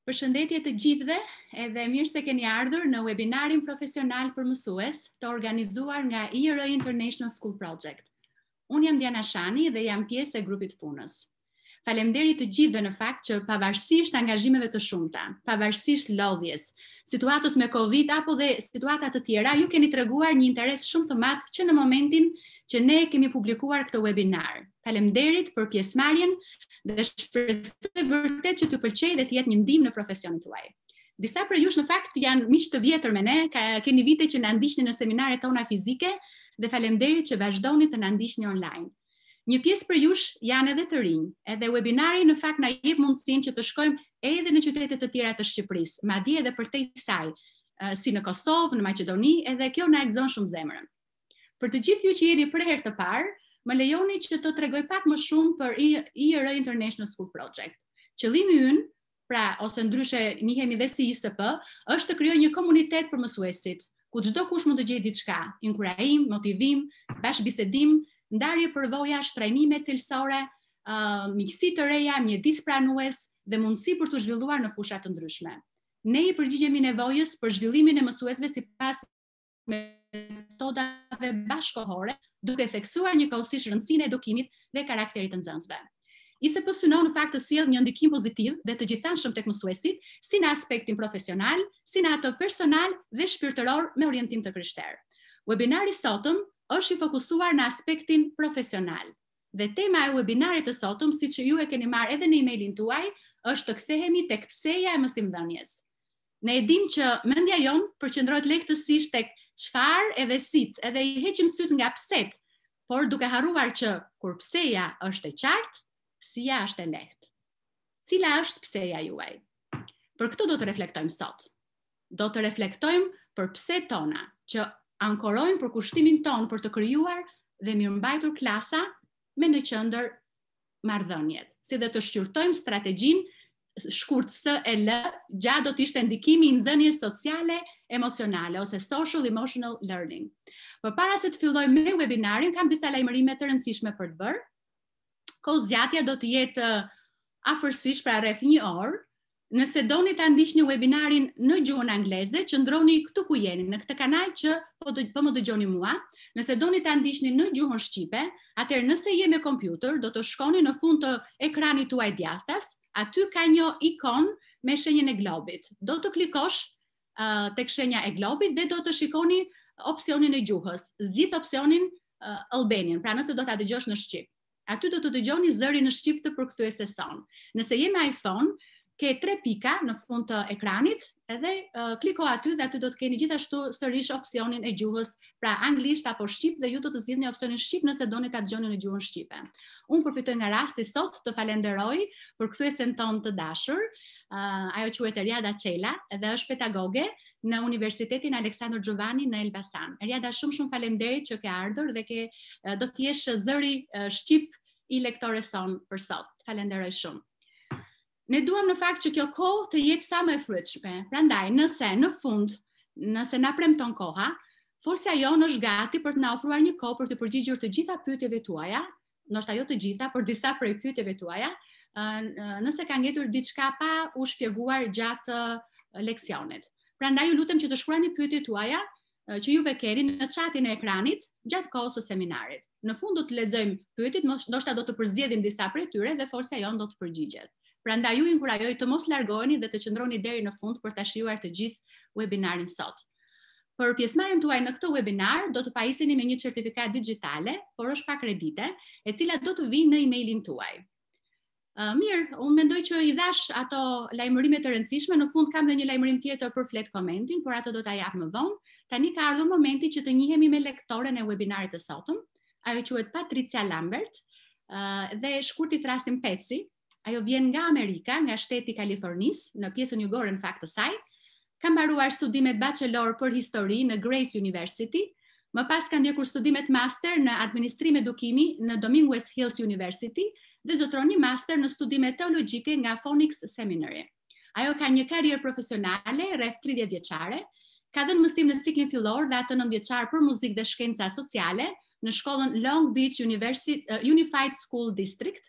Përshëndetje të gjithëve, edhe mirë se keni ardhur në webinarin profesional për mësues të organizuar nga IRA International School Project. Unë jam Diana Shani dhe jam pjesë e grupit punës. Faleminderit të gjithëve në fakt që pavarësisht angazhimeve të shumta, pavarësisht lodhjes, situatës me Covid apo dhe situata të tjera, ju keni treguar një interes shumë të madh që në momentin që ne kemi publikuar këtë webinar. Faleminderit për pjesëmarrjen dhe shpresoj vërtet që t'ju pëlqejë dhe të jetë një ndihmë në profesionin tuaj. Disa për jush në fakt janë miq të vjetër me ne, keni vite që na ndiqni në seminaret tona fizike dhe faleminderit që vazhdoni të na ndiqni online. Një pjesë për jush janë edhe të rinj, edhe webinari në fakt na jep mundësinë që të shkojmë edhe në qytete të tjera të Shqipërisë, madje edhe përtej saj, si në Kosovë, në Maqedoni, edhe kjo na e gëzon shumë zemrën. Për të gjithë ju që jeni për herë të parë, më lejoni që të tregoj pak më shumë për IRA International School Project. Qëllimi ynë, pra ose ndryshe njihemi dhe si ISP, është të krijojë një komunitet për mësuesit, ku çdo kush mund të gjejë diçka, inkurajim, motivim, bashkëbisedim, ndarje përvoja, trajnime cilësore, miqësi të reja, mjedis pranues dhe mundësi për të zhvilluar në fusha të ndryshme. Ne I përgjigjemi nevojës për zhvillimin e mësuesve sipas metodave bashkëkohore, duke theksuar njëkohësisht rëndësinë e edukimit dhe karakterit të nxënësve. ISP synon në fakt të sjellë një ndikim pozitiv dhe të gjithanshëm tek mësuesit, si në aspektin profesional, si në ato personal dhe shpirtëror me orientim të krishterë. Webinari sotëm është I fokusuar në aspektin profesional. Dhe tema e webinarit të sotëm, siç ju e keni marrë edhe në emailin tuaj, është të kthehemi tek pseja e mësimdhënies. Ne e dim që mendja jon përqendrohet lehtësisht tek çfarë edhe sit, edhe I heqim syt nga pset, por duke harruar që kur pseja është e qartë, sija është e lehtë. Cila është pseja juaj? Për këtë do të reflektojmë sot. Do të reflektojmë për pset tona, që ankorojmë për kushtimin ton për të krijuar dhe mirëmbajtur klasa me në qendër marrëdhëniet, si dhe të shqyrtojmë strategjinë shkurt SEL, gjatë do të ishte ndikimi I nxënjes sociale emocionale ose social emotional learning. Përpara se të filloj me webinarin, kam disa lajmërime të rëndësishme për të bërë. Kohëzgjatja do të jetë afërsisht pra rreth 1 orë. Nëse doni ta ndiqni webinarin në gjuhën angleze, qëndroni këtu ku jeni, në këtë kanal që po më dëgjoni mua. Nëse doni ta ndiqni në gjuhën shqipe, atëherë nëse je me kompjuter, do të shkoni në fund të ekranit tuaj djathtas, aty ka një ikon me shenjën e globit. Do të klikosh tek shenja e globit dhe do të shikoni opsionin e gjuhës. Zgjidh opsionin Albanian, pra nëse do ta dëgjosh në shqip. Aty do të dëgjoni zërin në shqip të përkthyesës son. Nëse je me iPhone, ke 3 pika në fund të ekranit edhe kliko aty dhe aty do të keni gjithashtu sërish opsionin e gjuhës, pra anglisht apo shqip dhe ju do të zgjidhni opsionin shqip nëse doni ta dëgjoni në gjuhën shqipe. Unë përfitoj nga rasti sot të falenderoj për kthyesen tonë të dashur, ajo quhet Eriada Çela dhe është pedagoge në Universitetin Aleksandr Xhovani në Elbasan. Eriada, shumë faleminderit që ke ardhur dhe do të jesh zëri shqip I lektores son për sot. Falenderoj shumë. Ne duam në fakt që kjo kohë të jetë sa më e frytshme. Prandaj, nëse na premton koha, forca jonë është gati për të na ofruar një kohë për të përgjigjur të gjitha pyetjeve tuaja, ndoshta jo të gjitha, por disa prej pyetjeve tuaja, nëse ka ngjetur diçka pa u shpjeguar gjatë leksionit. Prandaj ju lutem që të shkruani pyetjet tuaja që juve keni në chatin e ekranit gjatë kohës së seminarit. Në fund do të lexojmë pyetjet, ndoshta do të përzgjedhim disa prej tyre dhe forca jonë do të përgjigjet. Prandaj ju inkurajoj të mos largoheni dhe të qëndroni deri në fund për ta shijuar të gjithë webinarin sot. Për pjesëmarrjen tuaj në këtë webinar do të pajiseni me një certifikat digjitale, por është pa kredite, e cila do të vijë në emailin tuaj. Mirë, unë mendoj që I dhash ato lajmërime të rëndësishme, në fund kam dhe një lajmërim tjetër për flet commentin, por ato do ta jap më vonë. Tani ka ardhur momenti që të njihemi me lektoren e webinarit të sotëm. Ajo quhet Patricia Lambert dhe shkurt I thrasim Peci. Ajo vjen nga Amerika, nga shteti I Kalifornisë, në pjesën jugore në fakt të saj. Ka mbaruar studimet bachelor për histori në Grace University, më pas ka ndjekur studimet master në administrim edukimi në Dominguez Hills University dhe zotroni master në studime teologjike nga Phoenix Seminary. Ajo ka një karrierë profesionale rreth 30 vjeçare, ka dhënë mësim në ciklin fillor dhe atë 9 vjeçar për muzikë dhe shkenca sociale në shkollën Long Beach Unified School District.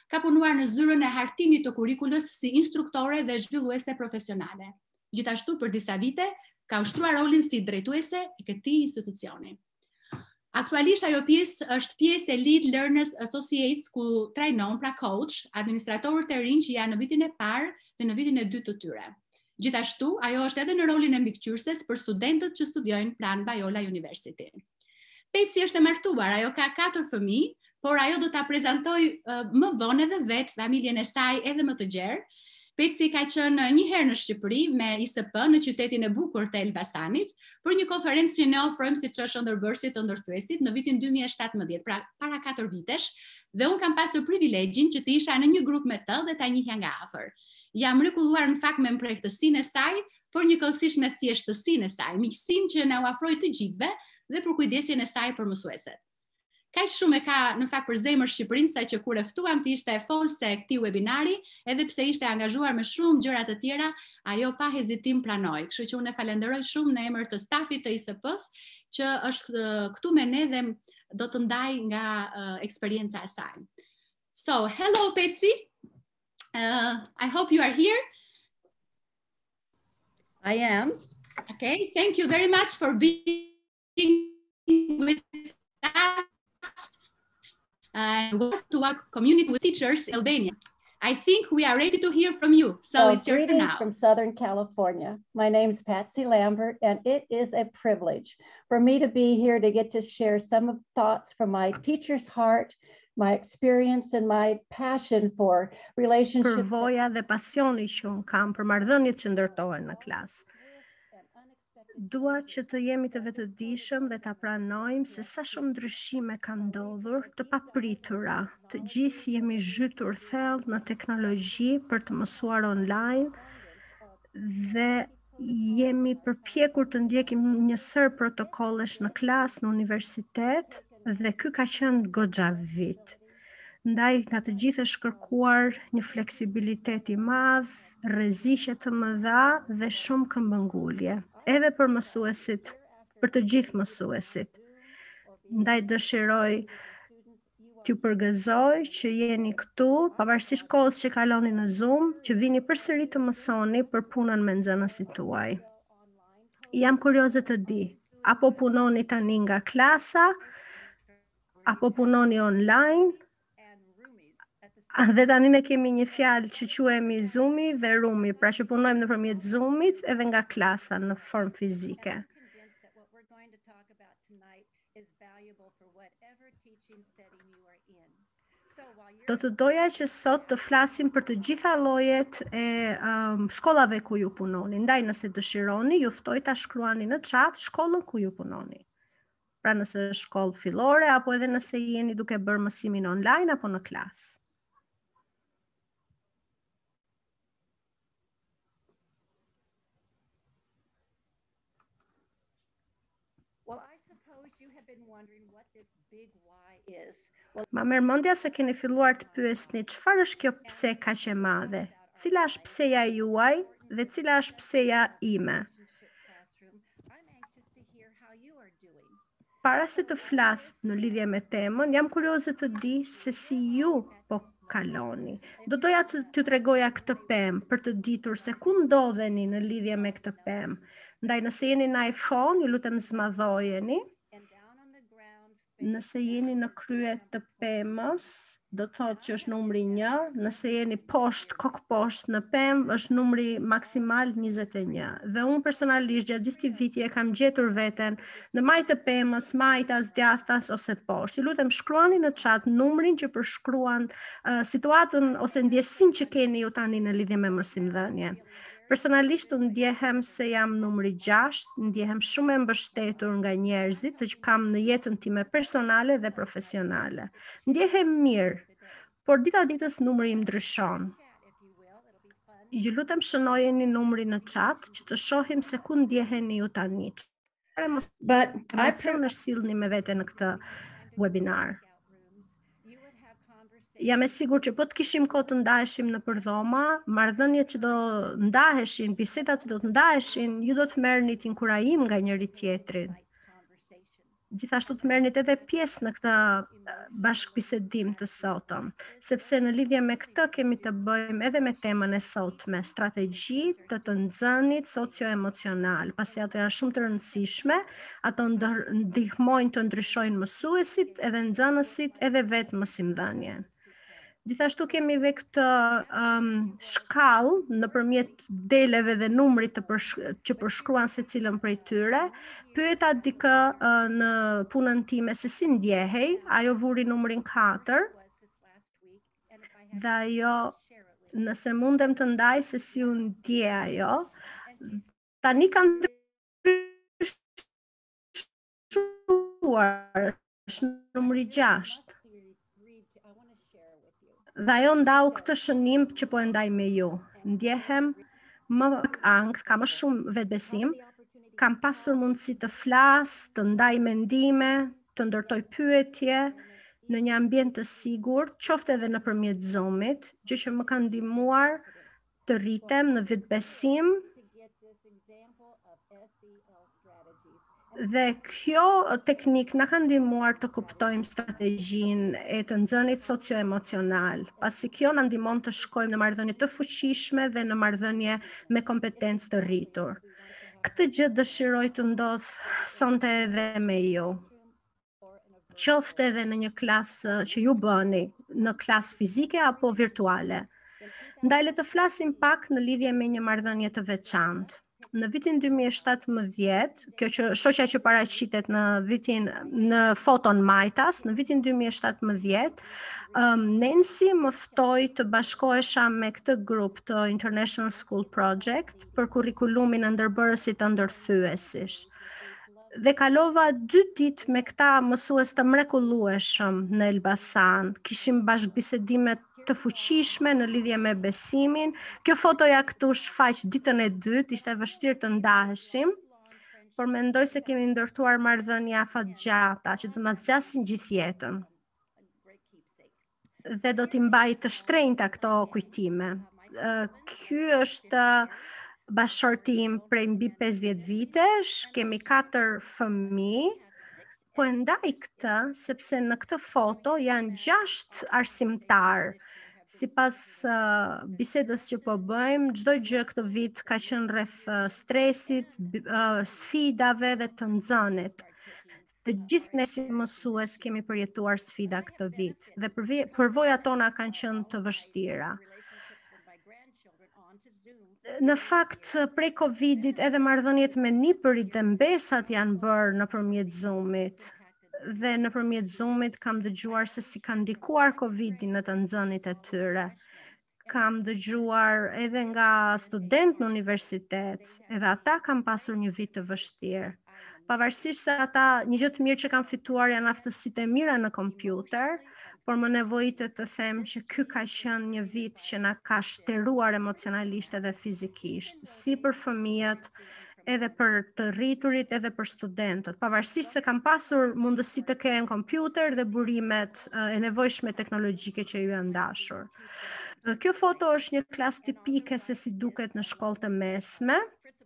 ka punuar në zyrën e hartimit të kurrikulës si instruktore dhe zhvilluese profesionale. Gjithashtu për disa vite ka ushtruar rolin si drejtuese e këtij institucioni. Aktualisht ajo është pjesë e Lead Learners Associates ku trajnon pra coach administratorët e rinj që janë në vitin e parë dhe në vitin e dytë të tyre. Gjithashtu, ajo është edhe në rolin e mbikëqyrëses për studentët që studiojnë pranë Biola University. Peci është e martuar, ajo ka 4 fëmijë, por ajo do ta prezantoj më vonë edhe vetë familjen e saj edhe më të gjerë. Peci ka qenë një herë në Shqipëri me ISP në qytetin e bukur të Elbasanit për një konferencë që ne ofrojmë siç është ëndërbërësi të ndërthyesit në vitin 2017, pra para 4 vitesh, dhe unë kam pasur privilegjin që të isha në një grup me të dhe ta njihja nga afër. Jam mrekulluar në fakt me mpregtësinë e saj, por njëkohësisht me thjeshtësinë e saj, miqësinë që na u ofroi të gjithëve dhe për kujdesjen e saj për mësueset. Kaq shumë e ka në fakt për zemër Shqipërinë, saqë kur e ftuam të ishte folse e këtij webinari, edhe pse ishte angazhuar me shumë gjëra të tjera, ajo pa hezitim pranoi. Kështu që unë e falenderoj shumë në emër të stafit të ISP-s që është këtu me ne dhe do të ndaj nga eksperienca e saj. So, hello Peci. I hope you are here. I am. Okay, thank you very much for being with us. Welcome to our community with teachers in Albania. I think we are ready to hear from you. So it's your turn now. Greetings from Southern California. My name is Patsy Lambert, and it is a privilege for me to be here to get to share some of the thoughts from my teacher's heart, my experience and my passion for relationships. Përvoja dhe pasioni që unë kam për marrëdhëniet që ndërtohen në klasë. Dua që të jemi të vetëdijshëm dhe ta pranojmë se sa shumë ndryshime kanë ndodhur të papritura. Të gjithë jemi zhytur thellë në teknologji për të mësuar online dhe jemi përpjekur të ndjekim njësër protokollesh në klasë, në universitet, dhe ky ka qenë goxha vit. Ndaj nga të gjithë është kërkuar një fleksibilitet i madh, rreziqe të mëdha dhe shumë këmbëngulje, edhe për mësuesit, për të gjithë mësuesit. Ndaj dëshiroj t'ju përgëzoj që jeni këtu, pavarësisht kohës që kaloni në Zoom, që vini përsëri të mësoni për punën me nxënësit tuaj. Jam kurioze të di, apo punoni tani nga klasa, apo punoni online, dhe tani ne kemi një fjalë që quhemi Zoomi dhe Rumi, pra që punojmë nëpërmjet Zoomit edhe nga klasa në formë fizike. Do të doja që sot të flasim për të gjitha llojet e shkollave ku ju punoni. Ndaj nëse dëshironi, ju ftoj ta shkruani në chat shkollën ku ju punoni. Pra nëse është shkollë fillore apo edhe nëse jeni duke bërë mësimin online apo në klasë. Ma merr mendja se keni filluar të pyesni çfarë është kjo pse kaq e madhe, cila është pseja juaj dhe cila është pseja ime. Para se të flas në lidhje me temën, jam kurioze të di se si ju po kaloni. Do doja të t'ju tregoja këtë pemë për të ditur se ku ndodheni në lidhje me këtë pemë. Ndaj nëse jeni në iPhone, ju lutem zmadhojeni. Nëse jeni në krye të pemës, do të thotë që është numri 1, nëse jeni poshtë, kokë poshtë në pemë, është numri maksimal 21. Dhe unë personalisht gjatë gjithë këtij viti e kam gjetur veten në majtë të pemës, majtas, djathtas ose poshtë. Ju lutem shkruani në chat numrin që përshkruan situatën ose ndjesinë që keni ju tani në lidhje me mësimdhënien. Personalisht unë ndjehem se jam numri 6, ndjehem shumë e mbështetur nga njerëzit që kam në jetën time personale dhe profesionale. Ndjehem mirë, por dita ditës numri im ndryshon. Ju lutem shënojeni numrin në chat që të shohim se ku ndjeheni ju tani. But I në sillni me vete në këtë webinar. Jam e sigur që po të kishim kohë të ndaheshim në përdhoma, marrëdhëniet që do ndaheshin, bisedat që do të ndaheshin, ju do të merrni inkurajim nga njëri tjetri. gjithashtu të merrnit edhe pjesë në këtë bashkëbisedim të sotëm, sepse në lidhje me këtë kemi të bëjmë edhe me temën e sotme, strategji të nxënit socio-emocional, pasi ato janë shumë të rëndësishme, ato ndihmojnë të ndryshojnë mësuesit, edhe nxënësit, edhe vetë mësimdhënien. Gjithashtu kemi dhe këtë shkallë nëpërmjet deleve dhe numrit që përshkruan secilën prej tyre. Pyeta dikë në punën time se si ndjehej, ajo vuri numrin 4. Dhe ajo, nëse mundem të ndaj se si u ndje ajo, tani kanë ndryshuar, është numri 6. Dhe ajo ndau këtë shënim që po e ndaj me ju. Ndjehem më angth, kam më shumë vetbesim, kam pasur mundësi të flas, të ndaj mendime, të ndërtoj pyetje në një ambient të sigurt, qoftë edhe nëpërmjet Zoom-it, gjë që më ka ndihmuar të rritem në vetbesim. Dhe kjo teknik na ka ndihmuar të kuptojmë strategjinë e të nxënit socio-emocional, pasi kjo na ndihmon të shkojmë në marrëdhënie të fuqishme dhe në marrëdhënie me kompetencë të rritur. Këtë gjë dëshiroj të ndodh sonte edhe me ju. Qoftë edhe në një klasë që ju bëni, në klasë fizike apo virtuale. Ndaj le të flasim pak në lidhje me një marrëdhënie të veçantë. Në vitin 2017, kjo që shoqja që paraqitet në foton majtas, në vitin 2017, Nancy më ftoi të bashkohesha me këtë grup të International School Project për kurrikulumin e ndërbërësit të ndërthyesish. Dhe kalova 2 ditë me këta mësues të mrekullueshëm në Elbasan. Kishim bashkëbisedimet të fuqishme në lidhje me besimin. Kjo fotoja këtu shfaq ditën e dytë, ishte vështirë të ndaheshim, por mendoj se kemi ndërtuar marrëdhënie afatgjata që do na zgjasin gjithë jetën. Dhe do t'i mbaj të shtrenjta këto kujtime. Ky është bashorti im prej mbi 50 vitesh, kemi 4 fëmijë. Po e ndaj këtë sepse në këtë foto janë 6 arsimtar. Sipas bisedës që po bëjmë, çdo gjë këtë vit ka qenë rreth stresit, sfidave dhe të nxënit. Të gjithë ne si mësues kemi përjetuar sfida këtë vit dhe përvojat tona kanë qenë të vështira. Në fakt, prej Covidit edhe marrëdhëniet me nipërit dhe mbesat janë bërë nëpërmjet Zoom-it. Dhe nëpërmjet Zoom-it kam dëgjuar se si ka ndikuar Covidi në të nxënit e tyre. Kam dëgjuar edhe nga studentë në universitet, edhe ata kanë pasur një vit të vështirë. Pavarësisht se ata një gjë të mirë që kanë fituar janë aftësitë e mira në kompjuter, por më nevojitet të them që ky ka qenë një vit që na ka shtëruar emocionalisht edhe fizikisht, si për fëmijët, edhe për të rriturit, edhe për studentët, pavarësisht se kanë pasur mundësi të kenë kompjuter dhe burimet e nevojshme teknologjike që ju janë dashur. Kjo foto është një klasë tipike se si duket në shkollë të mesme.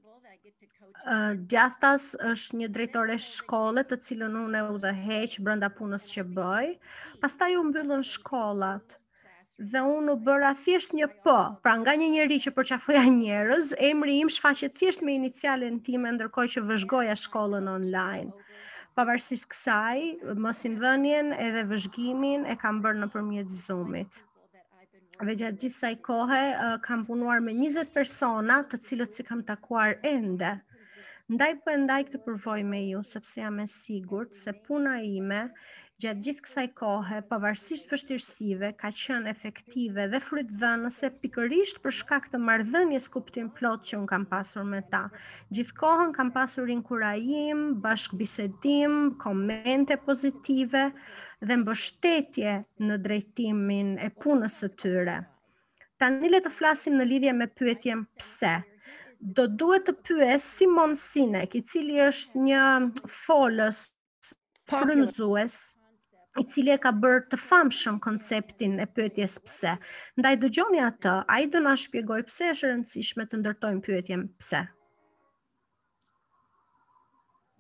Djathtas është një drejtore shkolle të cilën unë e udhëheq brenda punës që bëj. Pastaj u mbyllën shkollat. Dhe unë u bëra thjesht një P, pra nga një njeri që përqafoja njerëz, emri im shfaqet thjesht me inicialen time ndërkohë që vëzhgoja shkollën online. Pavarësisht kësaj, mësimdhënien edhe vëzhgimin e kam bërë nëpërmjet Zoom-it. Dhe gjatë gjithë kësaj kohe kam punuar me 20 persona, të cilët si kam takuar ende. Ndaj këtë përvojë me ju, sepse jam e sigurt se puna ime gjatë gjithë kësaj kohe, pavarësisht vështirësive, ka qenë efektive dhe frytdhënëse pikërisht për shkak të marrëdhënies kuptim plot që unë kam pasur me ta. Gjithë kohën kam pasur inkurajim, bashkëbisedim, komente pozitive dhe mbështetje në drejtimin e punës së tyre. Tani le të flasim në lidhje me pyetjen pse. Do duhet të pyes Simon Sinek, i cili është një folës frymëzues, i cili e ka bërë të famshëm konceptin e pyetjes pse. Ndaj dëgjoni atë, ai do na shpjegoj pse është e rëndësishme të ndërtojmë pyetjen pse.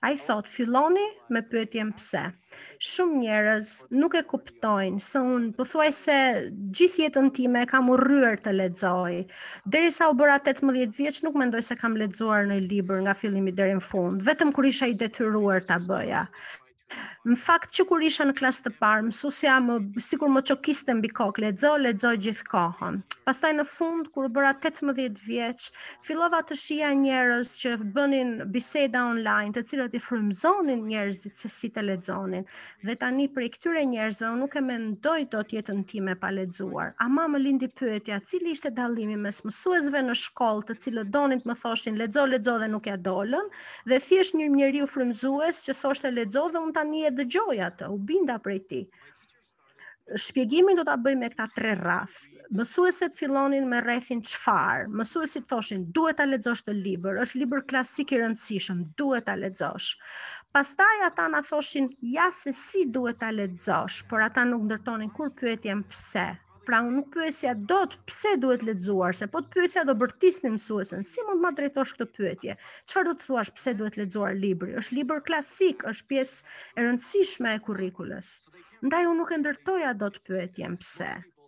Ai thot, filloni me pyetjen pse. Shumë njerëz nuk e kuptojnë se unë pothuajse gjithë jetën time kam urryer të lexoj. Derisa u bëra 18 vjeç nuk mendoj se kam lexuar në libër nga fillimi deri në fund, vetëm kur isha i detyruar ta bëja. Në fakt që kur isha në klasë të parë, mësuesja sikur më çokiste mbi kokë, lexoj gjithë kohën. Pastaj në fund, kur bëra 18 vjeç, fillova të shija njerëz që bënin biseda online, të cilët i frymëzonin njerëzit se si të lexonin. Dhe tani prej këtyre njerëzve unë nuk e mendoj dot jetën time pa lexuar. Ama më lindi pyetja, cili ishte dallimi mes mësuesve në shkollë, të cilët donin të më thoshin lexo dhe nuk ja dolën, dhe thjesht një njeriu frymëzues që thoshte lexo dhe unë tani e dëgjoj atë, u binda prej tij. Shpjegimin do ta bëj me këta 3 rraf. Mësuesit fillonin me rrethin çfarë. Mësuesit thoshin duhet ta lexosh të libër, është libër klasik i rëndësishëm, duhet ta lexosh. Pastaj ata na thoshin ja se si duhet ta lexosh, por ata nuk ndërtonin kur pyetjen pse. Pra unë nuk pyesja dot pse duhet lexuar, se po të pyesja do bërtisni mësuesen, si mund ma drejtosh këtë pyetje? Çfarë do të thuash pse duhet lexuar libri? Është libër klasik, është pjesë e rëndësishme e kurrikulës. Ndaj unë nuk e ndërtoja dot pyetjen pse.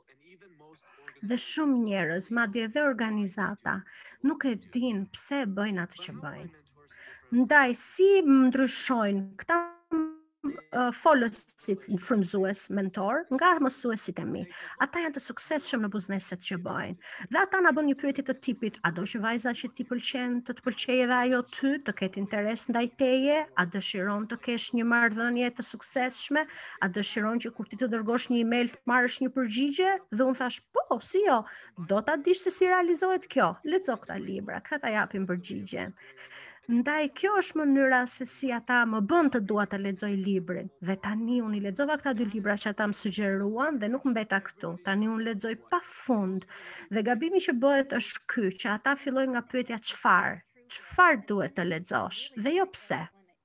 Dhe shumë njerëz, madje edhe organizata, nuk e din pse bëjnë atë që bëjnë. Ndaj si ndryshojnë këta folësit frymëzues mentor nga mësuesit e mi. Ata janë të suksesshëm në bizneset që bëjnë. Dhe ata na bën një pyetje të tipit, a do që vajza që ti pëlqen të të pëlqejë edhe ajo ty, të ketë interes ndaj teje, a dëshiron të kesh një marrëdhënie të suksesshme, a dëshiron që kur ti të dërgosh një email të marrësh një përgjigje? Dhe unë thash, po, si jo, do ta dish se si realizohet kjo. Lexo këta libra, këta ta japin përgjigjen. Ndaj kjo është mënyra se si ata më bën të dua të lexoj librin. Dhe tani unë i lexova këta 2 libra që ata më sugjeruan dhe nuk mbeta këtu. Tani unë lexoj pafund. Dhe gabimi që bëhet është ky, që ata fillojnë nga pyetja çfarë? Çfarë duhet të lexosh? Dhe jo pse.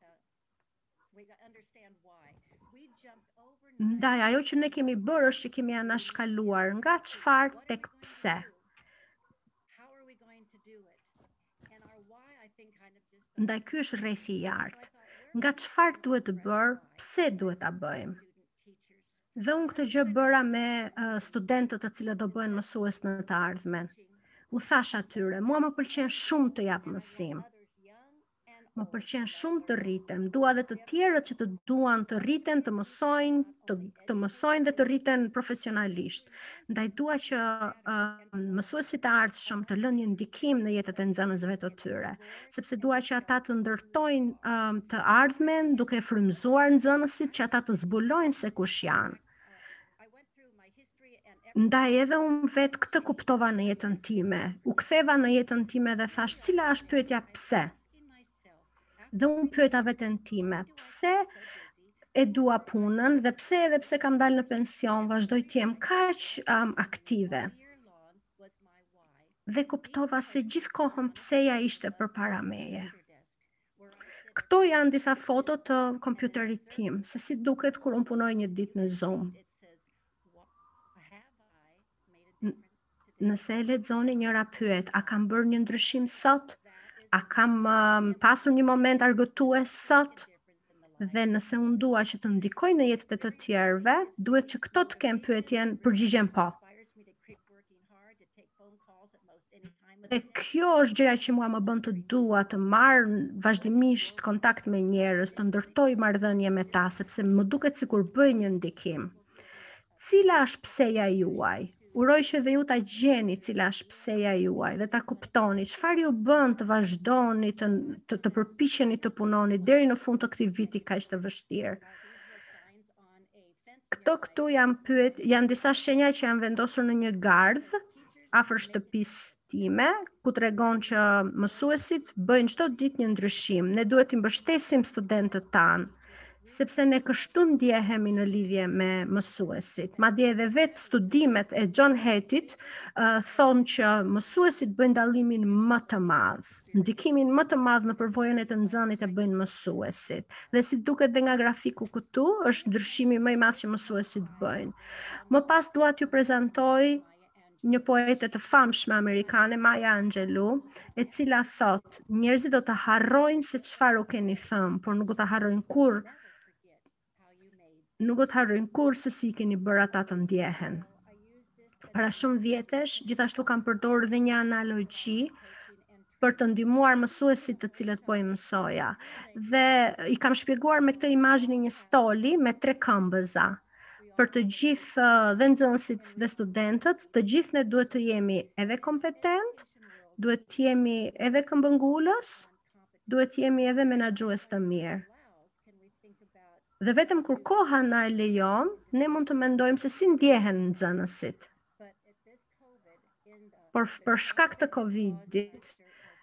Ndaj ajo që ne kemi bërë është që kemi anashkaluar nga çfarë tek pse. Ndaj ky është rrethi i artë. Nga çfarë duhet të bërë, pse duhet ta bëjmë. Dhe unë këtë gjë bëra me studentët të cilët do bëhen mësues në të ardhmen. U thash atyre, mua më pëlqen shumë të jap mësim. Më pëlqen shumë të rritem, dua dhe të tjerët që të duan të rriten, të mësojnë, të mësojnë dhe të rriten profesionalisht. Ndaj dua që mësuesit e ardhshëm të lënë një ndikim në jetët e nxënësve të tyre, sepse dua që ata të ndërtojnë të ardhmen duke frymëzuar nxënësit, që ata të zbulojnë se kush janë. Ndaj edhe unë vetë këtë kuptova në jetën time. U ktheva në jetën time dhe thash, cila është pyetja pse? Dhe unë pyeta veten time, pse e dua punën dhe pse kam dalë në pension, vazhdoj të jem kaq aktive. Dhe kuptova se gjithë kohën pseja ishte përpara meje. Këto janë disa foto të kompjuterit tim, se si duket kur unë punoj një ditë në Zoom. Nëse e lexoni njëra pyet, a kam bërë një ndryshim sot? A kam pasur një moment argëtues sot? Dhe nëse unë dua që të ndikoj në jetët e të tjerëve, duhet që këto të kemë pyetjen përgjigjen po. Dhe kjo është gjëja që mua më bën të dua të marr vazhdimisht kontakt me njerëz, të ndërtoj marrëdhënie me ta, sepse më duket sikur bëj një ndikim. Cila është pseja juaj? Uroj që dhe ju ta gjeni cila është pseja juaj dhe ta kuptoni çfarë ju bën të vazhdoni të përpiqeni të punoni deri në fund të këtij viti kaq të vështirë. Këtu janë disa shenja që janë vendosur në një gardh afër shtëpisë time, ku tregon që mësuesit bëjnë çdo ditë një ndryshim. Ne duhet të mbështesim studentët tanë, sepse ne kështu ndjehemi në lidhje me mësuesit. Madje edhe vetë studimet e John Hattit thonë që mësuesit bëjnë dallimin më të madh. Ndikimin më të madh në përvojën e të nxënit e bëjnë mësuesit. Dhe si duket dhe nga grafiku këtu, është ndryshimi më i madh që mësuesit bëjnë. Më pas dua t'ju prezantoj një poete të famshme amerikane, Maya Angelou, e cila thot, njerëzit do të harrojnë se çfarë u keni thënë, por nuk do të harrojnë kur se si keni bërë ata të ndjehen. Para shumë vjetesh, gjithashtu kam përdorur dhe një analogji për të ndihmuar mësuesit të cilët po i mësoja. Dhe i kam shpjeguar me këtë imazhin e një stoli me 3 këmbëza. Për të gjithë dhe nxënësit dhe studentët, të gjithë ne duhet të jemi edhe kompetent, duhet të jemi edhe këmbëngulës, duhet të jemi edhe menaxhues të mirë. Dhe vetëm kur koha na e lejon, ne mund të mendojmë se si ndjehen nxënësit. Por për shkak të Covidit,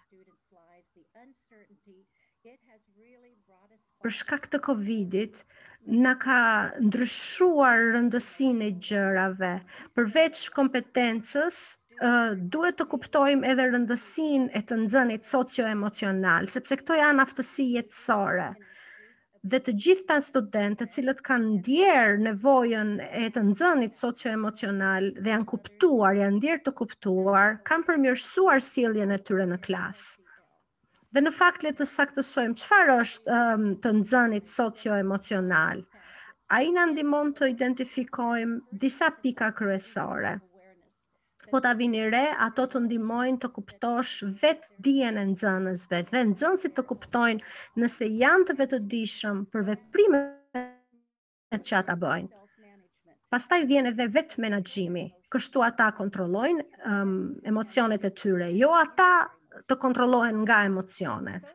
na ka ndryshuar rëndësinë e gjërave. Përveç kompetencës, duhet të kuptojmë edhe rëndësinë e të nxënit socio-emocional, sepse këto janë aftësi jetësore. Dhe të gjitha studentët cilët kanë ndjerë nevojën e të nxënit socio-emocional dhe janë kuptuar, janë ndjerë të kuptuar, kanë përmirësuar sjelljen e tyre në klasë. Dhe në fakt le të saktësojmë çfarë është të nxënit socio-emocional. Ai na ndihmon të identifikojmë disa pika kryesore. Po ta vini re, ato të ndihmojnë të kuptosh vetë dijen e nxënësve dhe nxënësit të kuptojnë nëse janë të vetëdijshëm për veprimet që ata bëjnë. Pastaj vjen edhe vetë menaxhimi. Kështu ata kontrollojnë emocionet e tyre, jo ata të kontrollohen nga emocionet.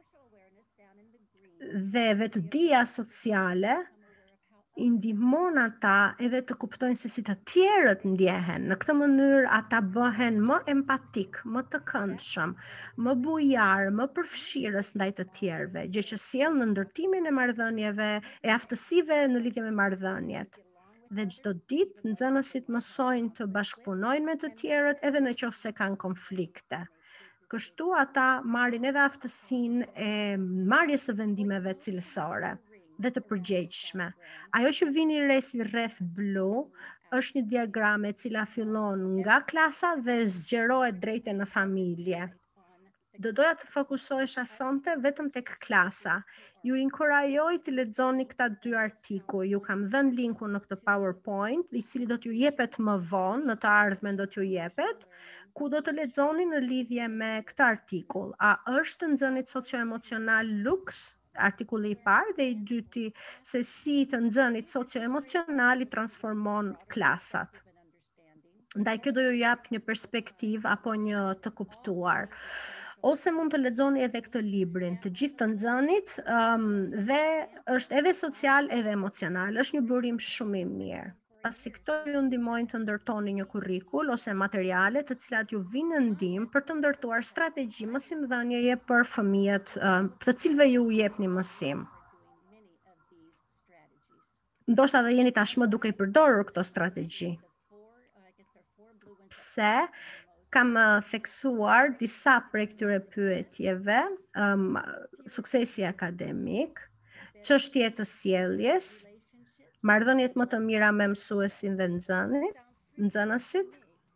Dhe vetëdija sociale i ndihmon ata edhe të kuptojnë se si të tjerët ndjehen. Në këtë mënyrë ata bëhen më empatik, më të këndshëm, më bujar, më përfshirës ndaj të tjerëve, gjë që sjell në ndërtimin e marrëdhënieve e aftësive në lidhje me marrëdhëniet. Dhe çdo ditë nxënësit mësojnë të bashkëpunojnë me të tjerët edhe nëse kanë konflikte. Kështu ata marrin edhe aftësinë e marrjes së vendimeve cilësore dhe të përgjegjshme. Ajo që vini re si rreth blu është një diagram e cila fillon nga klasa dhe zgjerohet drejt në familje. Do doja të fokusohesha sonte vetëm tek klasa. Ju inkurajoj të lexoni këta 2 artikuj. Ju kam dhënë linkun në këtë PowerPoint, i cili do t'ju jepet më vonë, në të ardhmen do t'ju jepet, ku do të lexoni në lidhje me këtë artikull. A është nxënit socio-emocional luks? Artikulli i parë dhe i dyti se si të nxënit socio-emocional i transformon klasat. Ndaj kjo do ju jap një perspektivë apo një të kuptuar. Ose mund të lexoni edhe këtë librin, Të gjithë të nxënit, dhe është edhe social edhe emocional, është një burim shumë i mirë. Pasi këto ju ndihmojnë të ndërtoni një kurrikull ose materiale të cilat ju vinë në ndihmë për të ndërtuar strategji mësimdhënieje për fëmijët të cilëve ju jepni mësim. Ndoshta dhe jeni tashmë duke i përdorur këto strategji. Pse? Kam theksuar disa prej këtyre pyetjeve, suksesi akademik, çështjet e sjelljes, marrëdhëniet më të mira me mësuesin dhe nxënësit.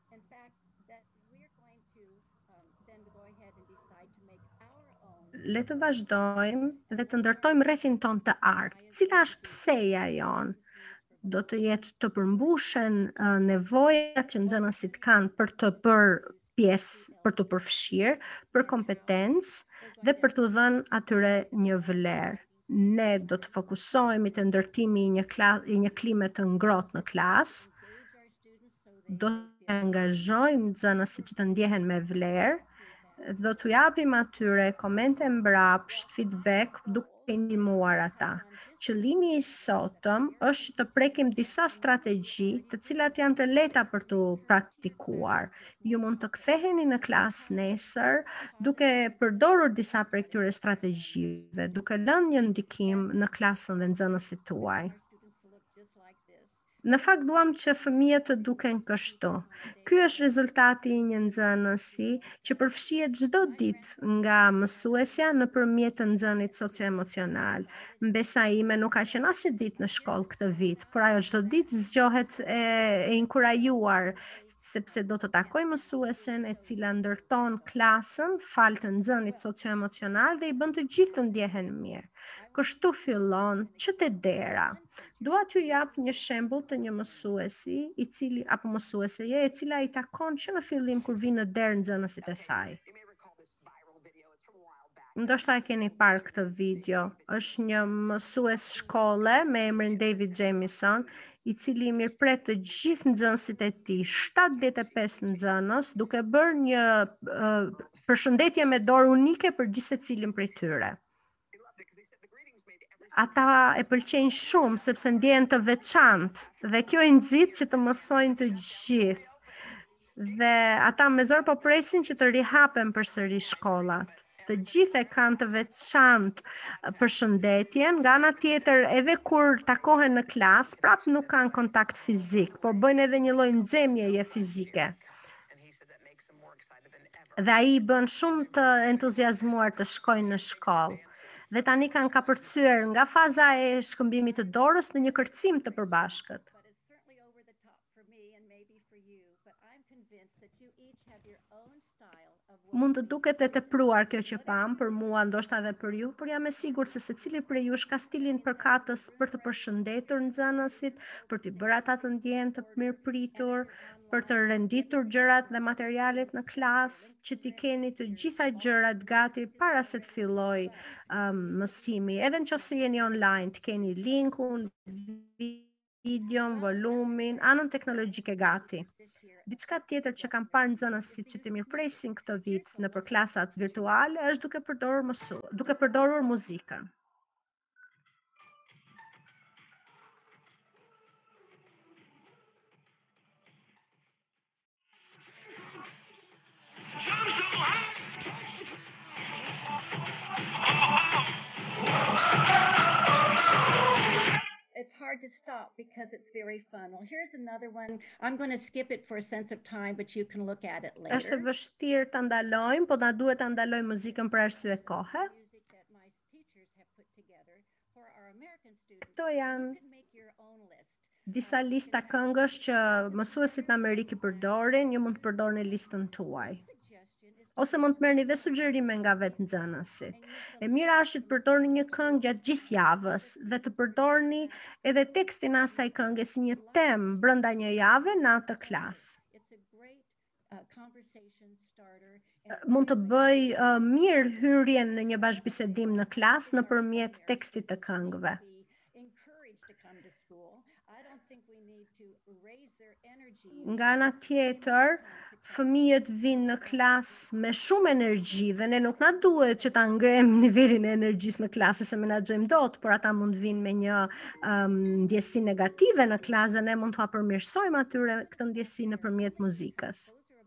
Le të vazhdojmë dhe të ndërtojmë rrethin ton të artë. Cila është pseja jonë? Do të jetë të përmbushen nevojat që nxënësit kanë për të bërë pjesë, për të përfshirë, për kompetencë dhe për të dhënë atyre një vlerë. Ne do të fokusohemi te ndërtimi i një klime të ngrohtë në klasë. Do të angazhojmë nxënësit që të ndjehen me vlerë. Do t'u japim atyre komente mbrapsht, feedback, duke i ndihmuar ata. Qëllimi i sotëm është të prekim disa strategji të cilat janë të lehta për të praktikuar. Ju mund të ktheheni në klasë nesër duke përdorur disa prej këtyre strategjive, duke lënë një ndikim në klasën dhe nxënësit tuaj. Në fakt duam që fëmijët të duken kështu. Ky është rezultati i një nxënësi që përfshihet çdo ditë nga mësuesja nëpërmjet të nxënit socioemocional. Mbesa ime nuk ka qenë asnjë ditë në shkollë këtë vit, por ajo çdo ditë zgjohet e inkurajuar sepse do të takoj mësuesen e cila ndërton klasën fal të nxënit socioemocional dhe i bën të gjithë të ndjehen mirë. Kështu fillon që te dera. Dua t'ju jap një shembull të një mësuesi i cili apo mësueseje e cila i takon që në fillim kur vinë në derë nxënësit e saj. Ndoshta e keni parë këtë video. Është një mësues shkolle me emrin David Jamison, i cili mirëpret të gjithë nxënësit e tij, 75 nxënës, duke bërë një përshëndetje me dorë unike për gjithë secilin prej tyre. Ata e pëlqejnë shumë sepse ndjehen të veçantë dhe kjo i nxit që të mësojnë të gjithë. Dhe ata me zor po presin që të rihapen përsëri shkollat. Të gjithë e kanë të veçantë përshëndetjen, nga ana tjetër edhe kur takohen në klasë, prap nuk kanë kontakt fizik, por bëjnë edhe një lloj nxemjeje fizike. Dhe ai i bën shumë të entuziazmuar të shkojnë në shkollë. Dhe tani kanë kapërcyer nga faza e shkëmbimit të dorës në një kërcim të përbashkët. Mund të duket e tepruar kjo që pam, për mua ndoshta edhe për ju, por jam e sigurt se secili prej jush ka stilin përkatës për të përshëndetur nxënësit, për t'i bërë ata të ndjehen të mirëpritur, për të renditur gjërat dhe materialet në klasë, që t'i keni të gjitha gjërat gati para se të filloj mësimi. Edhe nëse jeni online, të keni linkun, videon, volumin, anën teknologjike gati. Diçka tjetër që kam parë nxënësit që të mirëpresin këtë vit nëpër klasat virtuale është duke përdorur muzikën. It's hard to stop because it's very fun. Well, here's another one. I'm going to skip it for a sense of time, but you can look at it later. Është vështirë ta ndalojmë, po na duhet ta ndalojmë muzikën për arsye kohe. Këto janë disa lista këngësh që mësuesit në Amerikë përdorin, ju mund të përdorni listën tuaj. Ose mund të merrni dhe sugjerime nga vetë nxënësit. E mira është të përdorni një këngë gjatë gjithë javës dhe të përdorni edhe tekstin e asaj këngë si një temë brenda një jave në atë klasë. Mund të bëj mirë hyrjen në një bashkëbisedim në klasë nëpërmjet tekstit të këngëve. Nga ana tjetër, fëmijët vinë në klasë me shumë energji dhe ne nuk na duhet që ta ngrejmë nivelin e energjisë në klasë se menaxhojmë dot, por ata mund vinë me një ndjesi negative në klasë dhe ne mund t'ua përmirësojmë atyre këtë ndjesi nëpërmjet muzikës.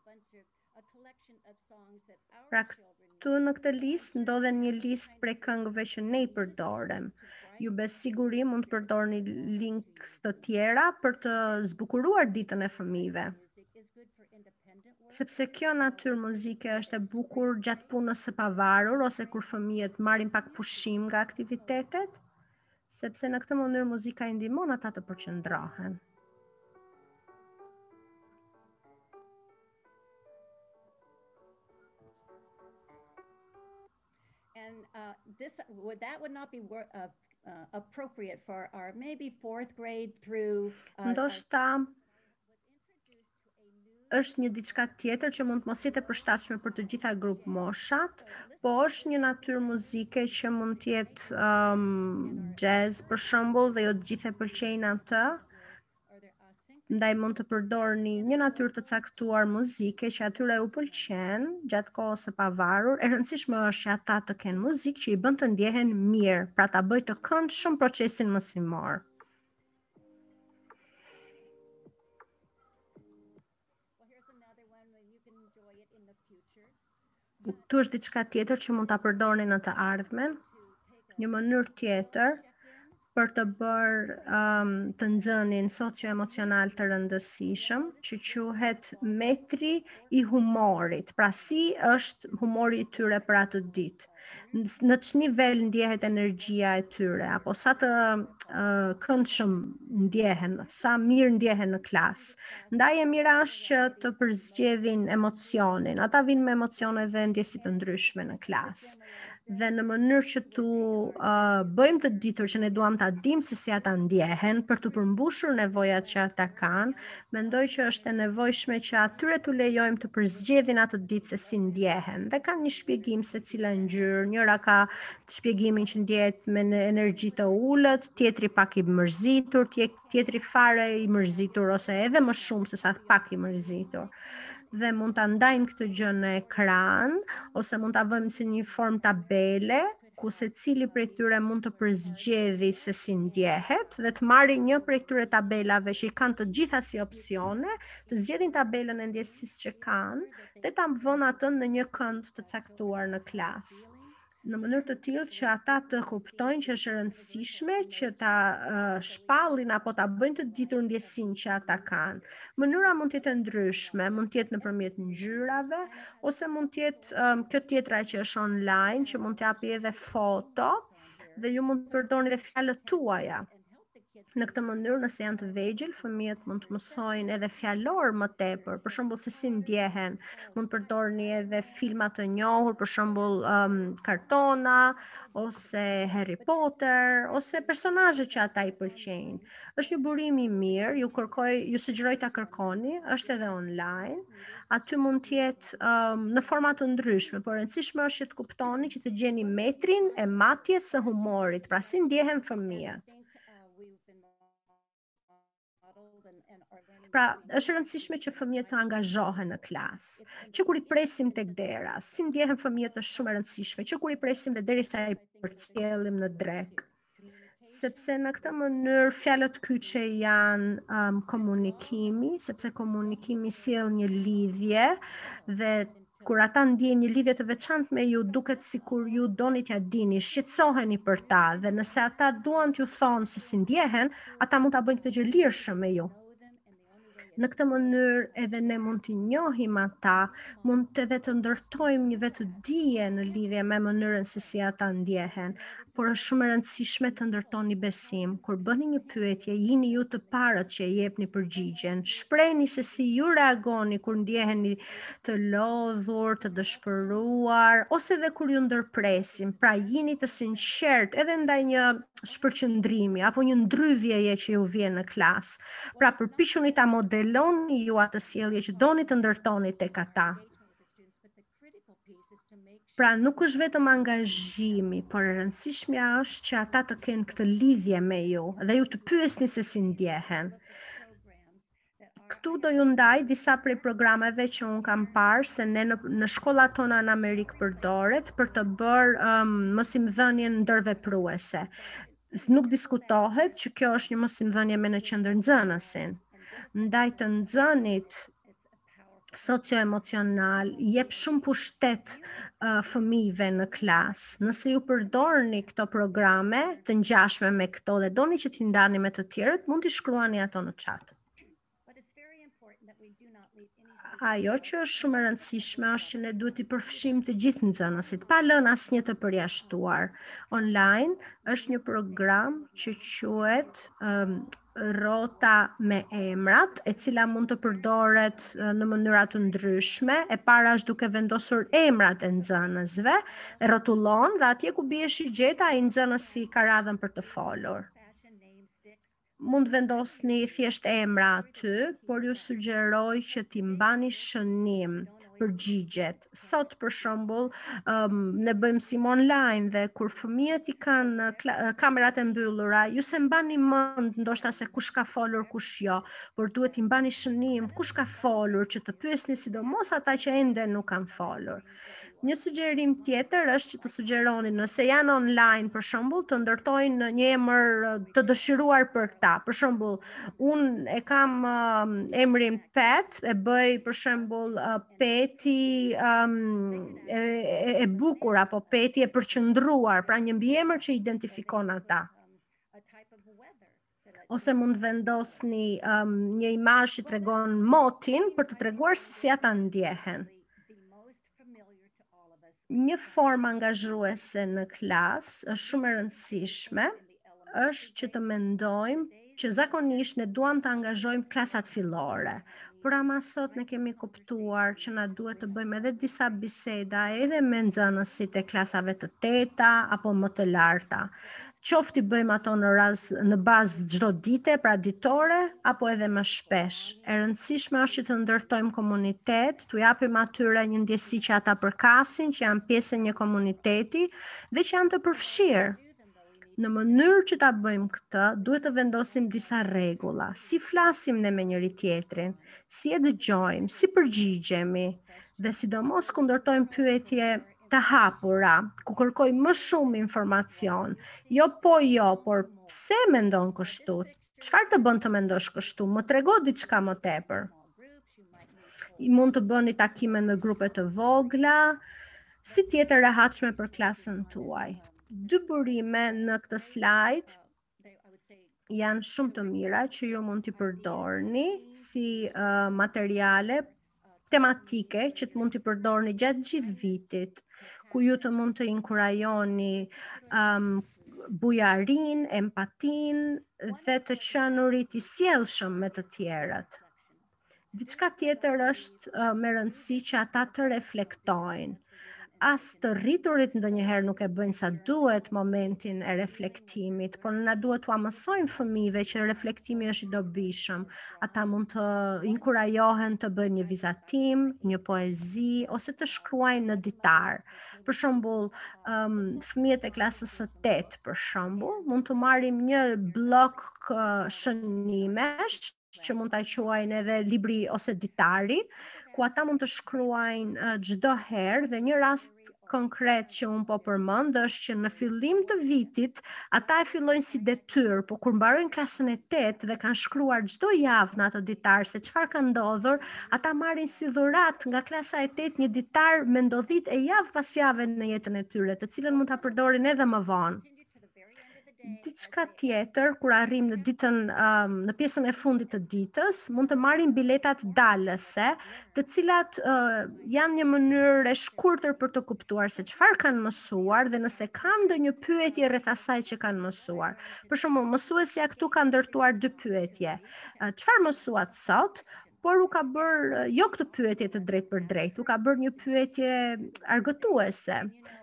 Pra këtu në këtë listë ndodhen një listë prej këngëve që ne i përdorem. Ju be siguri mund të përdorni links të tjera për të zbukuruar ditën e fëmijëve. Sepse kjo natyrë muzike është e bukur gjatë punës së pavarur ose kur fëmijët marrin pak pushim nga aktivitetet, sepse në këtë mënyrë muzika i ndihmon ata të përqendrohen. And that would not be appropriate for our maybe fourth grade through. Ndoshta është një diçka tjetër që mund të mos jetë e përshtatshme për të gjitha grup moshat, po është një natyrë muzike që mund të jetë jazz për shembull dhe jo të gjithë e pëlqejnë atë. Ndaj mund të përdorni një natyrë të caktuar muzike që atyre u pëlqen gjatë kohës së pavarur. E rëndësishme është që ata të kenë muzikë që i bën të ndjehen mirë, pra ta bëj të këndshëm procesin mësimor. Këtu është diçka tjetër që mund ta përdorni në të ardhmen, një mënyrë tjetër për të bërë të nxënin socio-emocional të rëndësishëm, që quhet metri i humorit. Pra si është humori i tyre për atë ditë? Në që nivel ndjehet energjia e tyre, apo sa të këndshëm ndjehen, sa mirë ndjehen në klasë. Ndaj e mira është që të përzgjedhin emocionin. Ata vinë me emocione dhe ndjesi të ndryshme në klasë. Dhe në mënyrë që tu bëjmë të ditur që ne duam ta dim se si ata ndjehen për të përmbushur nevojat që ata kanë, mendoj që është e nevojshme që atyre t'u lejojmë të përzgjedhin atë ditë se si ndjehen. Dhe kanë një shpjegim se cila ngjyrë, njëra ka shpjegimin që ndjehet me energji të ulët, tjetri pak i mërzitur, tjetri fare i mërzitur ose edhe më shumë se sa pak i mërzitur. Dhe mund ta ndajmë këtë gjë në ekran ose mund ta vëmë si një formë tabele ku secili prej tyre mund të përzgjedhë se si ndjehet dhe të marrë një prej këtyre tabelave që i kanë të gjitha si opsione, të zgjedhin tabelën e ndjesisë që kanë dhe ta vënë atë në një kënd të caktuar në klasë. Në mënyrë të tillë që ata të kuptojnë që është e rëndësishme që ta shpallin apo ta bëjnë të ditur ndjesinë që ata kanë. Mënyra mund të jetë ndryshme, mund të jetë nëpërmjet ngjyrave ose mund të jetë kjo tjetra që është online, që mund të japi edhe foto dhe ju mund të përdorni edhe fjalët tuaja. Në këtë mënyrë, nëse janë të vegjël, fëmijët mund të mësojnë edhe fjalor më tepër, për shembull se si ndjehen, mund të përdorni edhe filma të njohur, për shembull kartona ose Harry Potter ose personazhe që ata i pëlqejnë. Është një burim i mirë, ju sugjeroj ta kërkoni, është edhe online. Aty mund të jetë në forma të ndryshme, por e rëndësishme është që të kuptoni që të gjeni metrin e matjes së humorit, pra si ndjehen fëmijët. Pra, është rëndësishme që fëmijët të angazhohen në klasë, që kur i presim tek dera, si ndjehen fëmijët është shumë e rëndësishme, që kur i presim dhe derisa i përcjellim në drek. Sepse në këtë mënyrë fjalët kyçe janë komunikimi, sepse komunikimi sjell një lidhje dhe kur ata ndjejnë një lidhje të veçantë me ju, duket sikur ju doni t'ja dini, shqetësoheni për ta dhe nëse ata duan t'ju thonë se si ndjehen, ata mund ta bëjnë këtë gjë lirshëm me ju. Në këtë mënyrë edhe ne mund t'i njohim ata, mund edhe të ndërtojmë një vetëdije në lidhje me mënyrën se si ata ndjehen, por është shumë e rëndësishme të ndërtoni besim. Kur bëni një pyetje, jini ju të parët që jepni përgjigjen. Shprehni se si ju reagoni kur ndjeheni të lodhur, të dëshpëruar, ose edhe kur ju ndërpresim. Pra jini të sinqert edhe ndaj një shpërqendrimi apo një ndrydhjeje që ju vjen në klasë. Pra përpiquni ta modeloni ju atë sjellje që doni të ndërtoni tek ata. Pra nuk është vetëm angazhimi, por e rëndësishmja është që ata të kenë këtë lidhje me ju dhe ju të pyesni se si ndjehen. Këtu do ju ndaj disa prej programeve që unë kam parë se ne në shkollat tona në Amerikë përdoret për të bërë mësimdhënien ndërvepruese. Nuk diskutohet që kjo është një mësimdhënie me në qendër nxënësin. Ndaj të nxënit socio-emocional jep shumë pushtet fëmijëve në klasë. Nëse ju përdorni këto programe të ngjashme me këto dhe doni që t'i ndani me të tjerët, mund t'i shkruani ato në chat. Ajo që është shumë e rëndësishme është që ne duhet t'i përfshijmë të gjithë nxënësit, pa lënë asnjë të përjashtuar. Online është një program që quhet Rrota me emrat, e cila mund të përdoret në mënyra të ndryshme. E para është duke vendosur emrat e nxënësve, e rrotullon dhe atje ku bie shigjeta ai nxënësi ka radhën për të folur. Mund vendosni thjesht emra aty, por ju sugjeroj që t'i mbani shënim përgjigjet. Sot për shembull, ne bëjmë sim online dhe kur fëmijët i kanë kamerat e mbyllura, ju se mbani mend ndoshta se kush ka folur, kush jo, por duhet t'i mbani shënim kush ka folur që të pyesni sidomos ata që ende nuk kanë folur. Një sugjerim tjetër është që të sugjeroni nëse janë online për shembull të ndërtojnë një emër të dëshiruar për këta. Për shembull, unë e kam emrin Pet, e bëj për shembull Peti e bukur apo Peti e përqendruar, pra një mbiemër që identifikon ata. ose mund vendosni një imazh që tregon motin për të treguar se si ata ndjehen. Një formë angazhuese në klasë është shumë e rëndësishme, është që të mendojmë që zakonisht ne duam të angazhojmë klasat fillore, por ama sot ne kemi kuptuar që na duhet të bëjmë edhe disa biseda edhe me nxënësit e klasave të 8-ta apo më të larta. Qoftë i bëjmë ato në bazë çdo dite, pra ditore, apo edhe më shpesh. E rëndësishme është që të ndërtojmë komunitet, t'u japim atyre një ndjesi që ata përkasin, që janë pjesë e një komuniteti dhe që janë të përfshirë. Në mënyrë që ta bëjmë këtë, duhet të vendosim disa rregulla, si flasim ne me njëri tjetrin, si e dëgjojmë, si përgjigjemi, dhe sidomos ku ndërtojmë pyetje të hapura, ku kërkoj më shumë informacion, jo, por pse mendon kështu? Çfarë të bën të mendosh kështu? Më trego diçka më tepër. Mund të bëni takime në grupe të vogla, si tjetë e rehatshme për klasën tuaj. 2 burime në këtë slajd janë shumë të mira që ju mund t'i përdorni si materiale tematike që të mund t'i përdorni gjatë gjithë vitit, ku ju të mund të inkurajoni bujarin, empatin dhe të qenurit i sjellshëm me të tjerët. Diçka tjetër është me rëndësi që ata të reflektojnë. As të rriturit ndonjëherë nuk e bëjnë sa duhet momentin e reflektimit, por na duhet t'u mësojmë fëmijëve që reflektimi është i dobishëm. Ata mund të inkurajohen të bëjnë një vizatim, një poezi ose të shkruajnë në ditar. Për shembull, fëmijët e klasës së 8, për shembull, mund të marrim një blok shënimesh që mund ta quajnë edhe libri ose ditari, ku ata mund të shkruajnë çdo herë, dhe një rast konkret që unë po përmend është që në fillim të vitit ata e fillojnë si detyrë, por kur mbarojnë klasën e 8 dhe kanë shkruar çdo javë në atë ditar se çfarë ka ndodhur, ata marrin si dhuratë nga klasa e 8 një ditar me ndodhit e javë pas jave në jetën e tyre, të cilën mund ta përdorin edhe më vonë. Diçka tjetër, kur arrim në ditën, në pjesën e fundit të ditës, mund të marrim biletat dalëse, të cilat janë një mënyrë e shkurtër për të kuptuar se çfarë kanë mësuar dhe nëse kanë ndonjë pyetje rreth asaj që kanë mësuar. Për shembull, mësuesja këtu ka ndërtuar 2 pyetje. Çfarë mësuat sot? Por u ka bërë jo këtë pyetje të drejtë për drejtë, u ka bërë një pyetje argëtuese.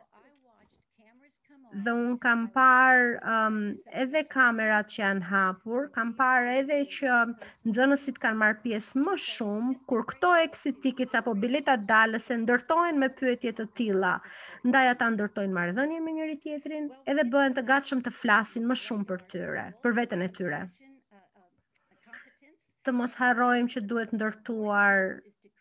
Dhe unë kam parë edhe kamerat që janë hapur, kam parë edhe që nxënësit kanë marrë pjesë më shumë kur këto exit tickets apo biletat dalëse ndërtohen me pyetje të tilla. Ndaj ata ndërtojnë marrëdhënie me njëri tjetrin edhe bëhen të gatshëm të flasin më shumë për veten e tyre. Të mos harrojmë që duhet ndërtuar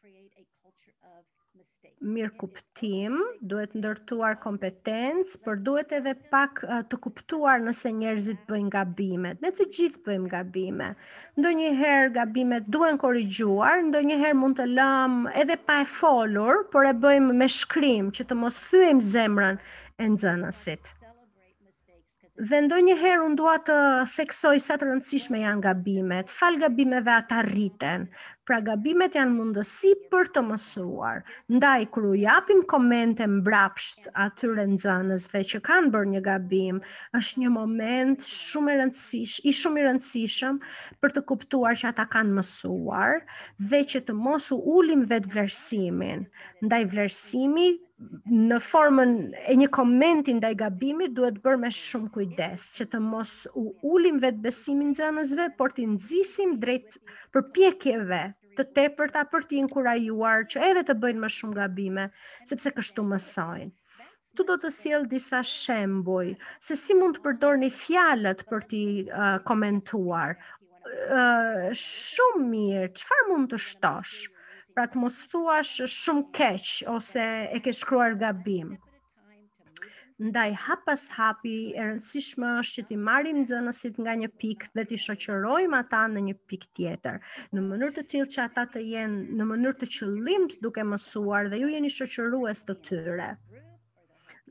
mirëkuptim, duhet ndërtuar kompetencë, por duhet edhe pak të kuptuar nëse njerëzit bëjnë gabime. Ne të gjithë bëjmë gabime. Ndonjëherë gabimet duhen korrigjuar, ndonjëherë mund të lëmë edhe pa e folur, por e bëjmë me shkrim që të mos thyejmë zemrën e nxënësit. Dhe ndonjëherë unë dua të theksoj sa të rëndësishme janë gabimet. Fal gabimeve ata rriten. Pra gabimet janë mundësi për të mësuar. Ndaj kur u japim komente mbrapsht atyre nxënësve që kanë bërë një gabim, është një moment shumë i rëndësishëm për të kuptuar që ata kanë mësuar dhe që të mos u ulim vetë vlerësimin. Ndaj vlerësimi në formën e një komenti ndaj gabimit duhet bërë me shumë kujdes, që të mos u ulim vetë besimin nxënësve, por t'i nxisim drejt përpjekjeve të tepërta për t'i inkurajuar që edhe të bëjnë më shumë gabime, sepse kështu mësojnë. Tu do të sjell disa shembuj se si mund të përdorni fjalët për t'i komentuar. Shumë mirë, çfarë mund të shtosh? Pra të mos thuash shumë keq ose e ke shkruar gabim. Ndaj hap pas hapi e rëndësishme është që t'i marrim nxënësit nga një pikë dhe t'i shoqërojmë ata në një pikë tjetër, në mënyrë të tillë që ata të jenë në mënyrë të qëllimt duke mësuar dhe ju jeni shoqërues të tyre.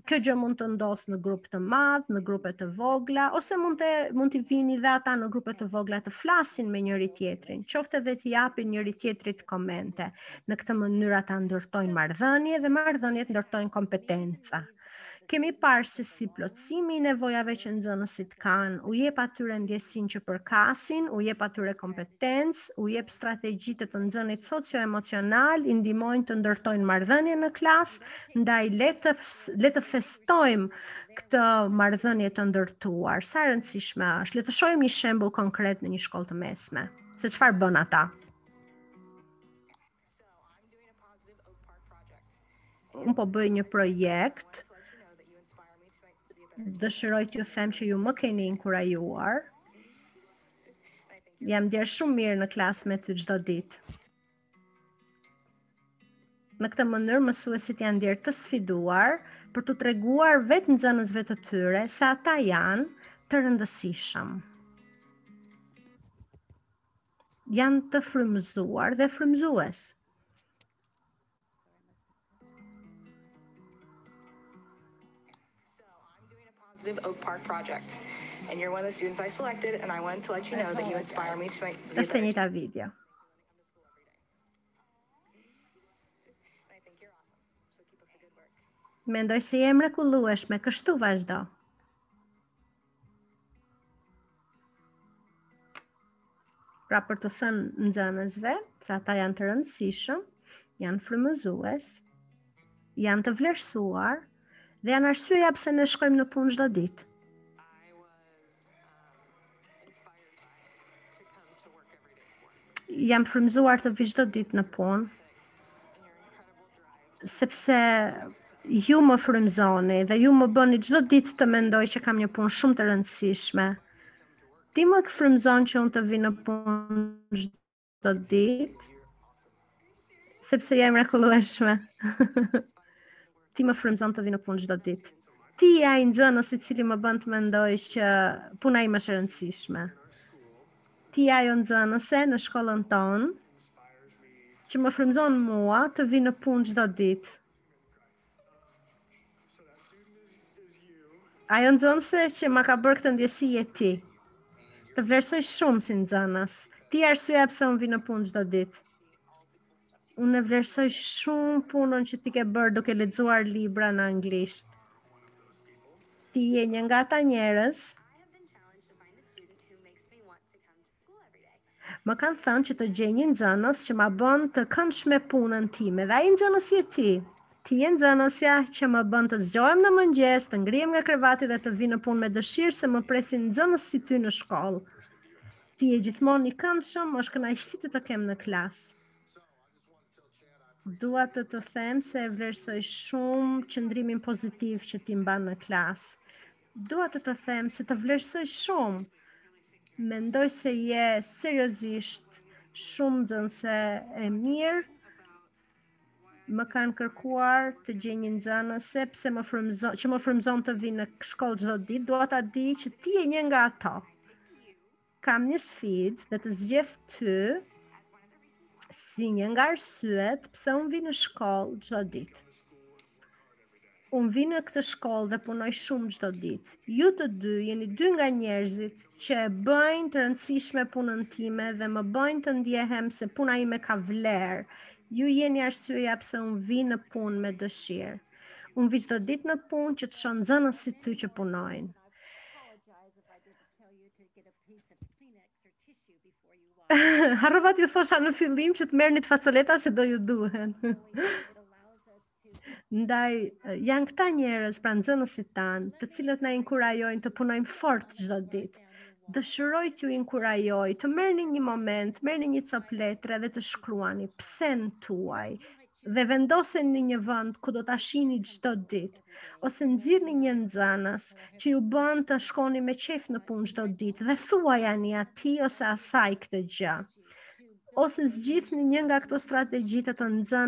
Kjo gjë mund të ndodhë në grup të madh, në grupe të vogla, ose mund të vini dhe ata në grupe të vogla të flasin me njëri tjetrin, qoftë edhe të japin njëri tjetrit komente. Në këtë mënyrë ata ndërtojnë marrëdhënie dhe marrëdhëniet ndërtojnë kompetenca. Kemi parë se si plotësimi i nevojave që nxënësit kanë, u jep atyre ndjesinë që përkasin, u jep atyre kompetencë, u jep strategjitë të nxënit socio-emocional, i ndihmojnë të ndërtojnë marrëdhënie në klasë, ndaj le të festojmë këtë marrëdhënie të ndërtuar. Sa e rëndësishme është. Le të shohim një shembull konkret në një shkollë të mesme. Se çfarë bën ata? Unë po bëj një projekt. Dëshiroj t'ju them që ju më keni inkurajuar. Jam ndjer shumë mirë në klasë me ty çdo ditë. Në këtë mënyrë mësuesit janë ndjer të sfiduar për t'u treguar vetë nxënësve të tyre se ata janë të rëndësishëm. Janë të frymëzuar dhe frymëzues. Oak Park project, and you're one of the students I selected, and I wanted to let you know that you inspire me to make. Është e njëjta video. I think you're awesome. So keep up the good work. Mendoj se je mrekullueshme, kështu vazhdo. Pra për të thënë nxënësve se ata janë të rëndësishëm, janë frymëzues, janë të vlerësuar, dhe janë arsyeja pse ne shkojmë në punë çdo ditë. Jam frymëzuar të vi çdo ditë në punë, sepse ju më frymëzoni dhe ju më bëni çdo ditë të mendoj që kam një punë shumë të rëndësishme. Ti më frymëzon që unë të vi në punë çdo ditë, sepse jam mrekullueshme. Ti më frymëzon të vi në punë çdo ditë. Ti je ai nxënës i cili më bën të mendoj që puna ime është e rëndësishme. Ti je ajo nxënëse në shkollën tonë që më frymëzon mua të vi në punë çdo ditë. Ajo nxënëse që ma ka bërë këtë ndjesi je ti. Të vlerësoj shumë si nxënës. Ti je arsyeja pse unë vi në punë çdo ditë. Unë e vlerësoj shumë punën që ti ke bërë duke lexuar libra në anglisht. Ti je një nga ata njerëz. Më kanë thënë që të gjej një nxënës që ma bën të këndshme punën time, dhe ai nxënës je ti. Ti je nxënësja që më bën të zgjohem në mëngjes, të ngrihem nga krevati dhe të vi në punë me dëshirë se më presin nxënës si ty në shkollë. Ti je gjithmonë i këndshëm, është kënaqësi të të kem në klasë. Dua të them se e vlerësoj shumë qëndrimin pozitiv që ti mban në klasë. Dua të them se të vlerësoj shumë. Mendoj se je seriozisht shumë nxënëse e mirë. Më kanë kërkuar të gjej një nxënëse pse më frymëzon të vi në shkollë çdo ditë. Dua ta di që ti je një nga ato. Kam një sfidë dhe të zgjedh ty si një nga arsyet pse unë vi në shkollë çdo ditë. Unë vi në këtë shkollë dhe punoj shumë çdo ditë. Ju të dy jeni dy nga njerëzit që e bëjnë të rëndësishme punën time dhe më bëjnë të ndjehem se puna ime ka vlerë. Ju jeni arsyeja pse unë vi në punë me dëshirë. Unë vi çdo ditë në punë që të shoh nxënës si ty që punojnë. Harrova t'ju thosha në fillim që të merrni të facoleta se do ju duhen. Ndaj, janë këta njerëz, pra nxënësit tanë, të cilët na inkurajojnë të punojmë fort çdo ditë. Dëshiroj t'ju inkurajoj të merrni një moment, merrni një cop letre dhe të shkruani psen tuaj dhe vendoseni në një vend ku do ta shihni çdo ditë, ose nxirrni një nxënës që ju bën të shkoni me qejf në punë çdo ditë dhe thuajani atij ose asaj këtë gjë. Ose zgjidhni një nga këto strategjitë të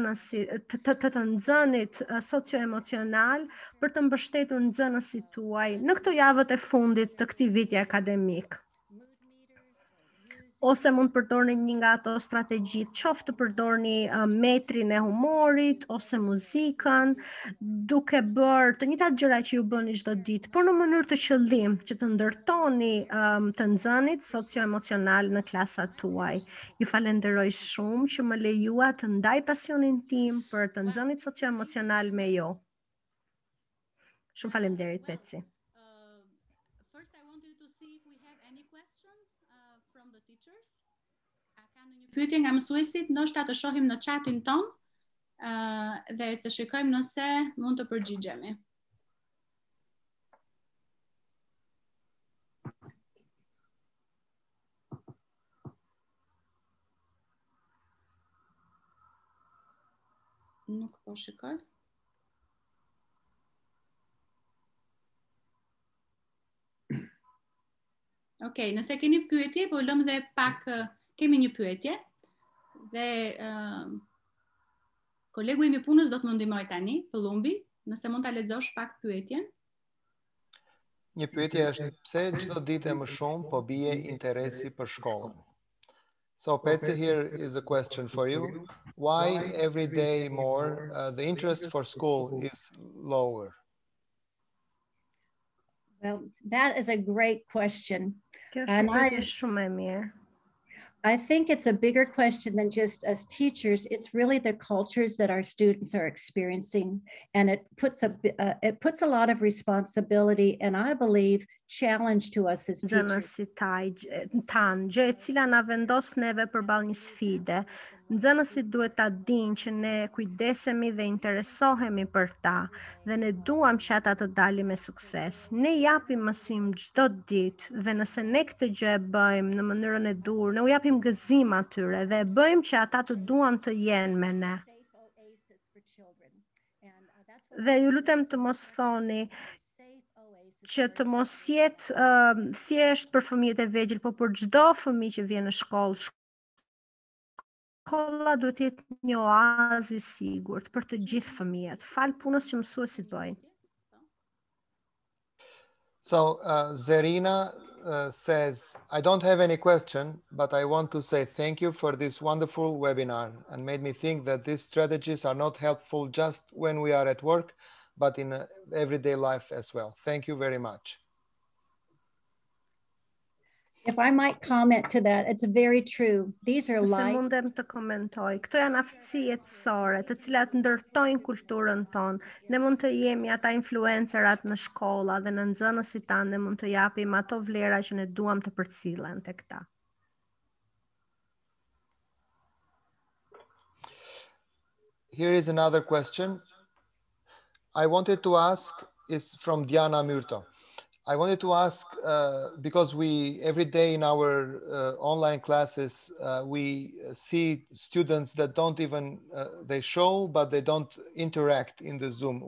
nxënit socio-emocional për të mbështetur nxënësit tuaj në këto javët e fundit të këtij viti akademik. ose mund përdorni një nga ato strategjitë, qoftë të përdorni metrin e humorit ose muzikën, duke bërë të njëjtat gjëra që ju bëni çdo ditë, por në mënyrë të qëllim që të ndërtoni të nxënit socio-emocional në klasat tuaj. Ju falenderoj shumë që më lejua të ndaj pasionin tim për të nxënit socio-emocional me ju. Shumë faleminderit, Peci. First, I wanted to see if we have any question from the teachers. A ka ndonjë pyetje nga mësuesit? Ndoshta të shohim në chatin ton dhe të shikojmë nëse mund të përgjigjemi. Nuk po shikoj. Okej, nëse keni pyetje, po lëm dhe pak kemi një pyetje dhe kolegu im I punës do të më ndihmoj tani, Pëllumbi, nëse mund ta lexosh pak pyetjen. Një pyetje është pse çdo ditë më shumë po bie interesi për shkollën. So Peti, here is a question for you. Why every day more the interest for school is lower? Well, that is a great question. Kjo është një pyetje shumë e mirë. I think it's a bigger question than just as teachers. It's really the cultures that our students are experiencing, and it puts a lot of responsibility and I believe challenge to us as teachers. Nxënësit tanë, gjë e cila na vendos neve përballë një sfide. Nxënësit duhet ta dinë që ne kujdesemi dhe interesohemi për ta dhe ne duam që ata të dalin me sukses. Ne japim mësim çdo ditë dhe nëse ne këtë gjë e bëjmë në mënyrën e dur, ne u japim gëzim atyre dhe e bëjmë që ata të duan të jenë me ne. Dhe ju lutem të mos thoni që të mos jetë thjesht për fëmijët e vegjël, por për çdo fëmijë që vjen në shkollë. Shkolla duhet të jetë një oazë I sigurt për të gjithë fëmijët. Fal punës që mësuesit bëjnë. So Zerina says, I don't have any question, but I want to say thank you for this wonderful webinar and made me think that these strategies are not helpful just when we are at work, but in everyday life as well. Thank you very much. If I might comment to that, it's very true. These are Nëse life. mundem të komentoj, këto janë aftësi jetësore, të cilat ndërtojnë kulturën tonë. Ne mund të jemi ata influencerat në shkolla dhe në nxënësit tanë, ne mund të japim ato vlera që ne duam të përcillen tek ta. Here is another question. I wanted to ask, is from Diana Murto. I wanted to ask, because we, every day in our online classes, we see students that don't even, they show, but they don't interact in the Zoom.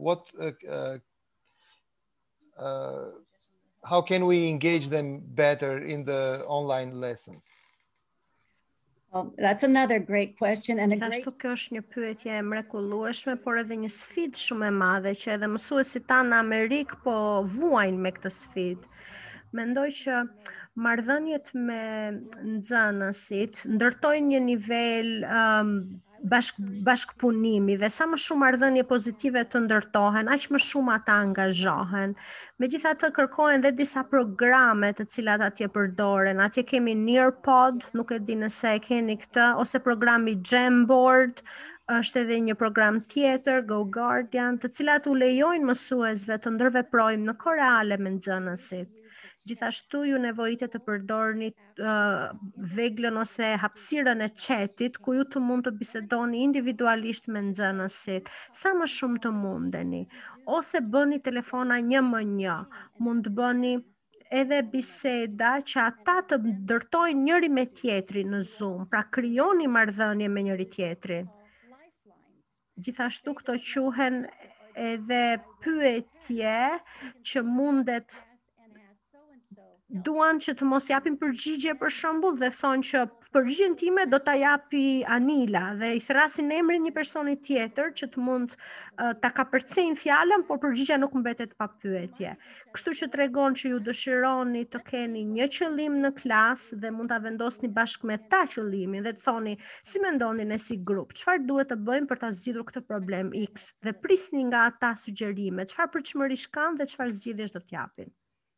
How can we engage them better in the online lessons? Well, that's another great question. And Gjithashtu kjo është një pyetje e mrekullueshme, por edhe një sfidë shumë e madhe që edhe mësuesit tanë në Amerikë po vuajnë me këtë sfidë. Mendoj që marrëdhëniet me nxënësit ndërtojnë një nivel bashkëpunimi dhe sa më shumë marrëdhënie pozitive të ndërtohen, aq më shumë ata angazhohen. Megjithatë kërkohen dhe disa programe të cilat atje përdoren. Atje kemi Nearpod, nuk e di nëse e keni këtë, ose programi Jamboard, është edhe një program tjetër, Go Guardian, të cilat u lejojnë mësuesve të ndërveprojnë në kohë reale me nxënësit. Gjithashtu ju nevojitet të përdorni veglën ose hapësirën e chatit, ku ju të mund të bisedoni individualisht me nxënësit, sa më shumë të mundeni. Ose bëni telefona 1-1, mund të bëni edhe biseda që ata të ndërtojnë njëri me tjetrin në Zoom, pra krijoni marrëdhënie me njëri tjetrin. Gjithashtu këto quhen edhe pyetje që mundet duan që të mos japin përgjigje për shembull dhe thonë që Përgjigjen time do ta japi Anila dhe i thrasin emrin një personi tjetër që të mund ta kapërcejnë fjalën, por përgjigjja nuk mbetet pa pyetje. Kështu që tregon që ju dëshironi të keni një qëllim në klasë dhe mund ta vendosni bashkë me ta qëllimin dhe të thoni si mendoni ne si grup, çfarë duhet të bëjmë për ta zgjidhur këtë problem X dhe prisni nga ata sugjerime, çfarë pritshmërish kanë dhe çfarë zgjidhjesh do t'japin.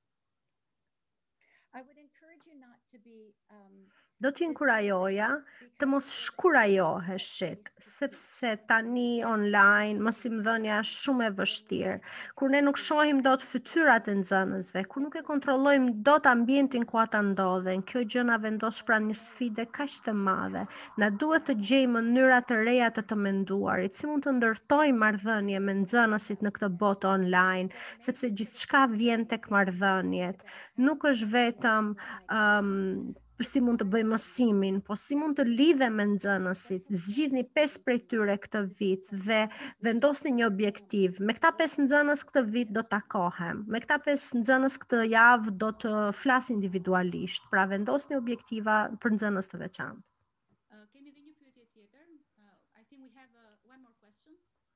Do t'ju inkurajoja të mos shkurajoheshit, sepse tani online mësimdhënia është shumë e vështirë, kur ne nuk shohim dot fytyrat e nxënësve, kur nuk e kontrollojmë dot ambientin ku ata ndodhen, kjo gjë na vendos pranë një sfide kaq të madhe. Na duhet të gjejmë mënyra të reja të menduarit, si mund të ndërtojmë marrëdhënie me nxënësit në këtë botë online, sepse gjithçka vjen tek marrëdhëniet. Nuk është vetëm si mund të bëjmë mësimin, po si mund të lidhem me nxënësit, zgjidhni 5 prej tyre këtë vit dhe vendosni një objektiv. Me këta 5 nxënës këtë vit do takohem, me këta 5 nxënës këtë javë do të flas individualisht, pra vendosni objektiva për nxënës të veçantë. Kemi dhe një pyetje tjetër. I think we have one more question.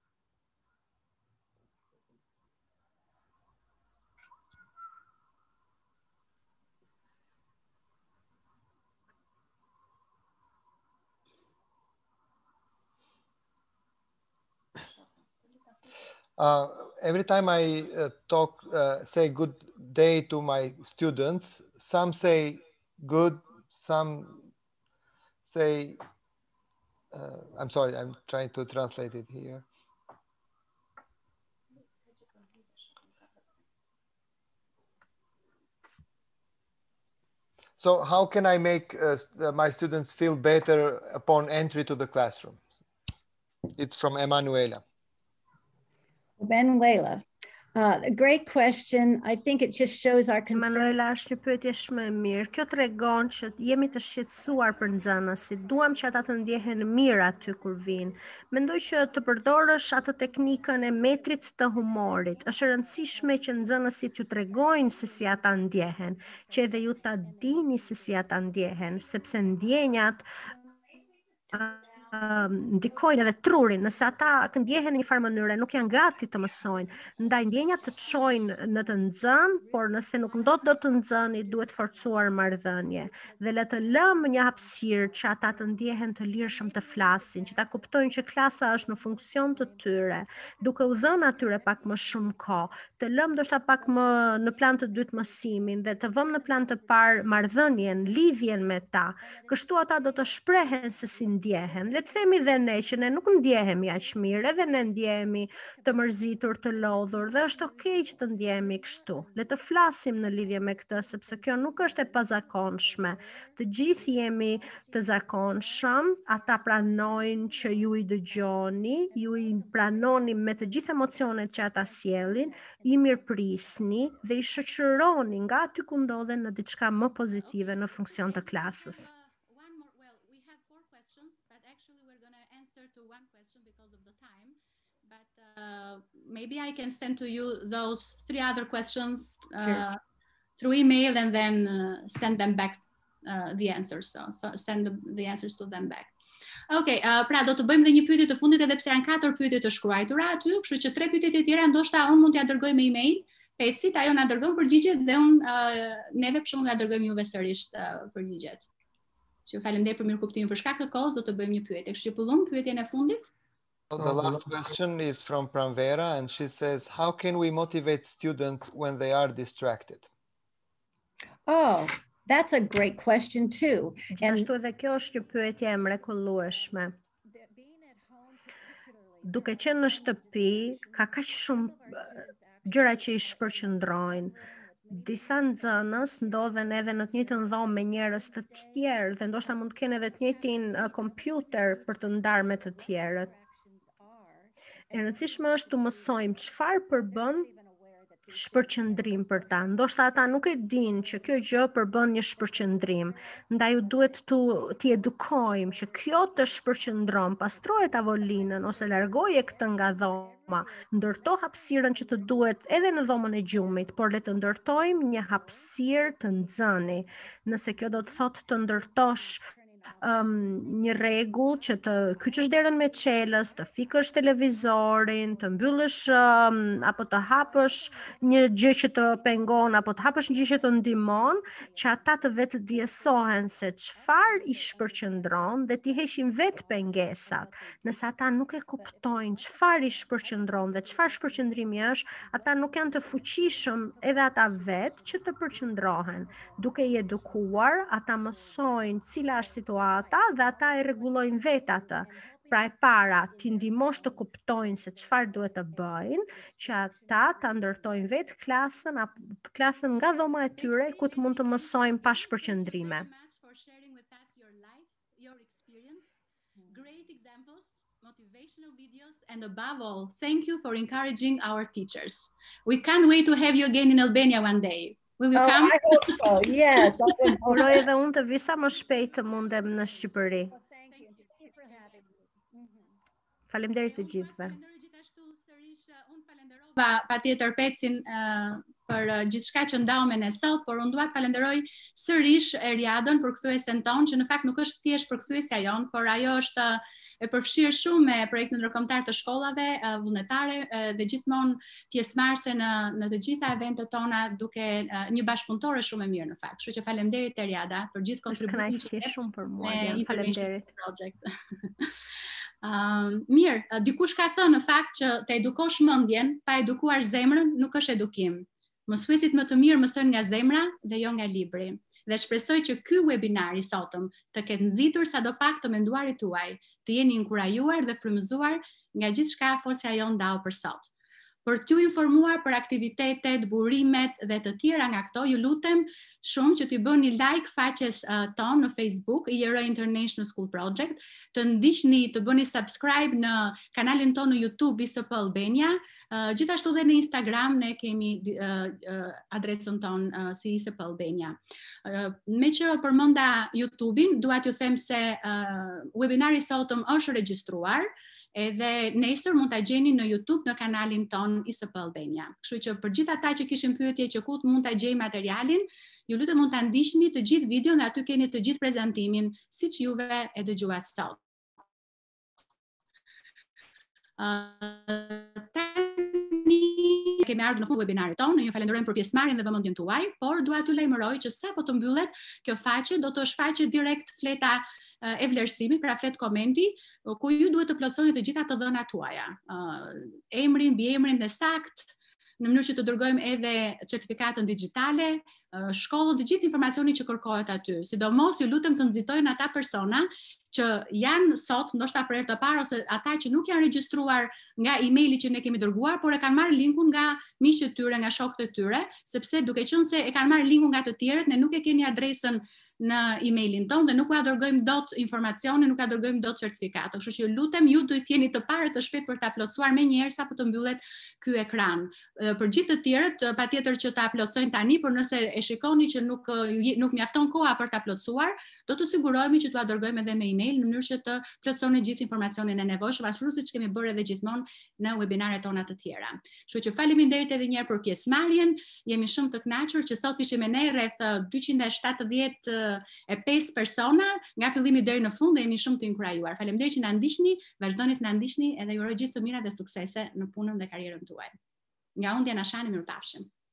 Every time I say good day to my students, some say good, some say, I'm sorry, I'm trying to translate it here. So how can I make my students feel better upon entry to the classroom? It's from Emanuela. Emanuela, a great question. I think it just shows our concern. Emanuela, është një pyetje shumë e mirë. Kjo tregon që jemi të shqetësuar për nxënësit. Duam që ata të ndjehen mirë aty kur vinë. Mendoj që të përdorësh atë teknikën e metrit të humorit. Është e rëndësishme që nxënësit ju tregojnë se si ata ndjehen, që edhe ju ta dini se si ata ndjehen, sepse ndjenjat ndikojnë edhe trurin, nëse ata ndjehen në një farë mënyre nuk janë gati të mësojnë, ndaj ndjenjat të çojnë në të nxënë, por nëse nuk ndodh dot të nxëni, duhet forcuar marrëdhënie dhe le të lëmë një hapësirë që ata të ndjehen të lirshëm të flasin, që ta kuptojnë që klasa është në funksion të tyre, duke u dhënë atyre pak më shumë kohë, të lëmë ndoshta pak më në plan të dytë mësimin dhe të vëmë në plan të parë marrëdhënien, lidhjen me ta. Kështu ata do të shprehen se si ndjehen. Le të themi dhe ne që ne nuk ndjehemi aq mirë, edhe ne ndjehemi të mërzitur, të lodhur dhe është okay që të ndjehemi kështu. Le të flasim në lidhje me këtë, sepse kjo nuk është e pazakonshme. Të gjithë jemi të zakonshëm, ata pranojnë që ju i dëgjoni, ju i pranoni me të gjithë emocionet që ata sjellin, i mirëprisni dhe i shoqëroni nga aty ku ndodhen në diçka më pozitive në funksion të klasës. Maybe I can send to you those 3 other questions through email and then send them back the answers. So send the answers to them back. Okay, pra do të bëjmë dhe një pyetje të fundit edhe pse janë 4 pyetje të shkruara aty, kështu që 3 pyetjet e tjera ndoshta unë mund t'ia dërgoj me email, Pecit, ajo na dërgon përgjigjet dhe unë neve për shembull ja dërgojmë juve sërish përgjigjet. Që faleminderit për mirëkuptimin për shkak të kohës, do të bëjmë një pyetje. Kështu që pullum pyetjen e fundit. The last question is from Pranvera, and she says, how can we motivate students when they are distracted? Oh, that's a great question too. Ashtu edhe kjo është një pyetje e mrekullueshme. Duke qenë në shtëpi, ka kaq shumë gjëra që i shpërqendrojnë. Disa nxënës ndodhen edhe në të njëjtën dhomë me njerëz të tjerë dhe ndoshta mund të kenë edhe të njëjtin kompjuter për të ndarë me të tjerët. E rëndësishme është të mësojmë çfarë përbën shpërqendrim për ta. Ndoshta ata nuk e dinë që kjo gjë përbën një shpërqendrim. Ndaj duhet t'i edukojmë që kjo të shpërqendron, pastroje tavolinën ose largoje këtë nga dhoma, ndërto hapësirën që të duhet edhe në dhomën e gjumit, por le të ndërtojmë një hapësirë të nxëni. Nëse kjo do të thotë të ndërtosh një rregull që të kyçësh derën me çelës, të fikësh televizorin, të mbyllësh apo të hapësh një gjë që të pengon apo të hapësh një gjë që të ndihmon, që ata të vetë djesohen se çfarë i shpërqendron dhe t'i heqin vetë pengesat. Nëse ata nuk e kuptojnë çfarë i shpërqendron dhe çfarë shpërqendrimi është, ata nuk janë të fuqishëm edhe ata vetë që të përqendrohen. Duke i edukuar, ata mësojnë cila është situata dhe ata e rregullojnë vetë atë. Pra e para, t'i ndihmosh të kuptojnë se çfarë duhet të bëjnë, që ata ta ndërtojnë vetë klasën nga dhoma e tyre ku të mund të mësojnë pa shpërqendrime. Great examples, motivational videos, and above all, thank you for encouraging our teachers. We can't wait to have you again in Albania one day. Will you come? I hope so. Yes. Uroj edhe unë të vi sa më shpejt të mundem në Shqipëri. Faleminderit të gjithëve. Unë falenderova patjetër Pecin për gjithçka që ndau me ne sot, por unë dua të falenderoj sërish Eriadën për kthyesen ton, që në fakt nuk është thjesht përkthyesja jon, por ajo është e përfshirë shumë me projektin ndërkombëtar të shkollave vullnetare dhe gjithmonë pjesëmarrëse në të gjitha eventet tona, duke një bashkëpunëtore shumë e mirë në fakt. Kështu që faleminderit Eriada për gjithë kontributin që ke shumë për mua. Faleminderit. Mirë, dikush ka thënë në fakt që të edukosh mendjen pa edukuar zemrën nuk është edukim. Mësuesit më të mirë mësojnë nga zemra dhe jo nga libri. Dhe shpresoj që ky webinar i sotëm të ketë nxitur sadopak të menduarit tuaj, të jeni inkurajuar dhe frymëzuar nga gjithçka folsja jon ndau për sot. Për t'ju informuar për aktivitetet, burimet dhe të tjera nga këto, ju lutem shumë që t'i bëni like faqes ton në Facebook, IR International School Project, të ndiqni, të bëni subscribe në kanalin ton në YouTube ISP Albania, gjithashtu dhe në Instagram ne kemi adresën ton si ISP Albania. Me që përmenda YouTube-in, dua t'ju them se webinari sotëm është regjistruar, edhe nesër mund ta gjeni në YouTube në kanalin ton ISP Albania. Kështu që për gjithë ata që kishin pyetje që ku mund ta gjej materialin, ju lutem mund ta ndiqni të gjithë videon dhe aty keni të gjithë prezantimin siç juve e dëgjuat sot. Kemi ardhur në fund webinarit tonë, ju falenderojmë për pjesëmarrjen dhe vëmendjen tuaj, por dua t'ju lajmëroj që sapo të mbyllet kjo faqe do të shfaqet direkt fleta e vlerësimit, pra flet komenti, ku ju duhet të plotësoni të gjitha të dhënat tuaja. Emrin, mbiemrin dhe sakt, në mënyrë që të dërgojmë edhe certifikatën digjitale, shkollën, të gjithë informacioni që kërkohet aty. Sidomos ju lutem të nxitojnë ata persona që janë sot, ndoshta për herë të parë, ose ata që nuk janë regjistruar nga emaili që ne kemi dërguar, por e kanë marrë linkun nga miqtë e tyre, nga shokët e tyre, sepse duke qenë se e kanë marrë linkun nga të tjerët, ne nuk e kemi adresën në emailin tonë dhe nuk ja dërgojmë dot informacione, nuk ja dërgojmë dot certifikatë. Kështu që ju lutem, ju duhet jeni të parë të shpejt për ta plotësuar menjëherë sapo të mbyllet ky ekran. Për gjithë të tjerët, patjetër që ta plotësojnë tani, por nëse e shikoni që nuk mjafton koha për ta plotësuar, do të sigurohemi që t'ua dërgojmë edhe me email në mënyrë që të plotësoni gjithë informacionin e nevojshëm, ashtu siç kemi bërë edhe gjithmonë në webinaret tona të tjera. Kështu që faleminderit edhe një herë për pjesëmarrjen. Jemi shumë të kënaqur që sot ishim me ne rreth 275 persona nga fillimi deri në fund dhe jemi shumë të inkurajuar. Faleminderit që na ndiqni, vazhdoni të na ndiqni edhe ju uroj gjithë të mira dhe suksese në punën dhe karrierën tuaj. Nga unë Diana Shani, mirupafshim.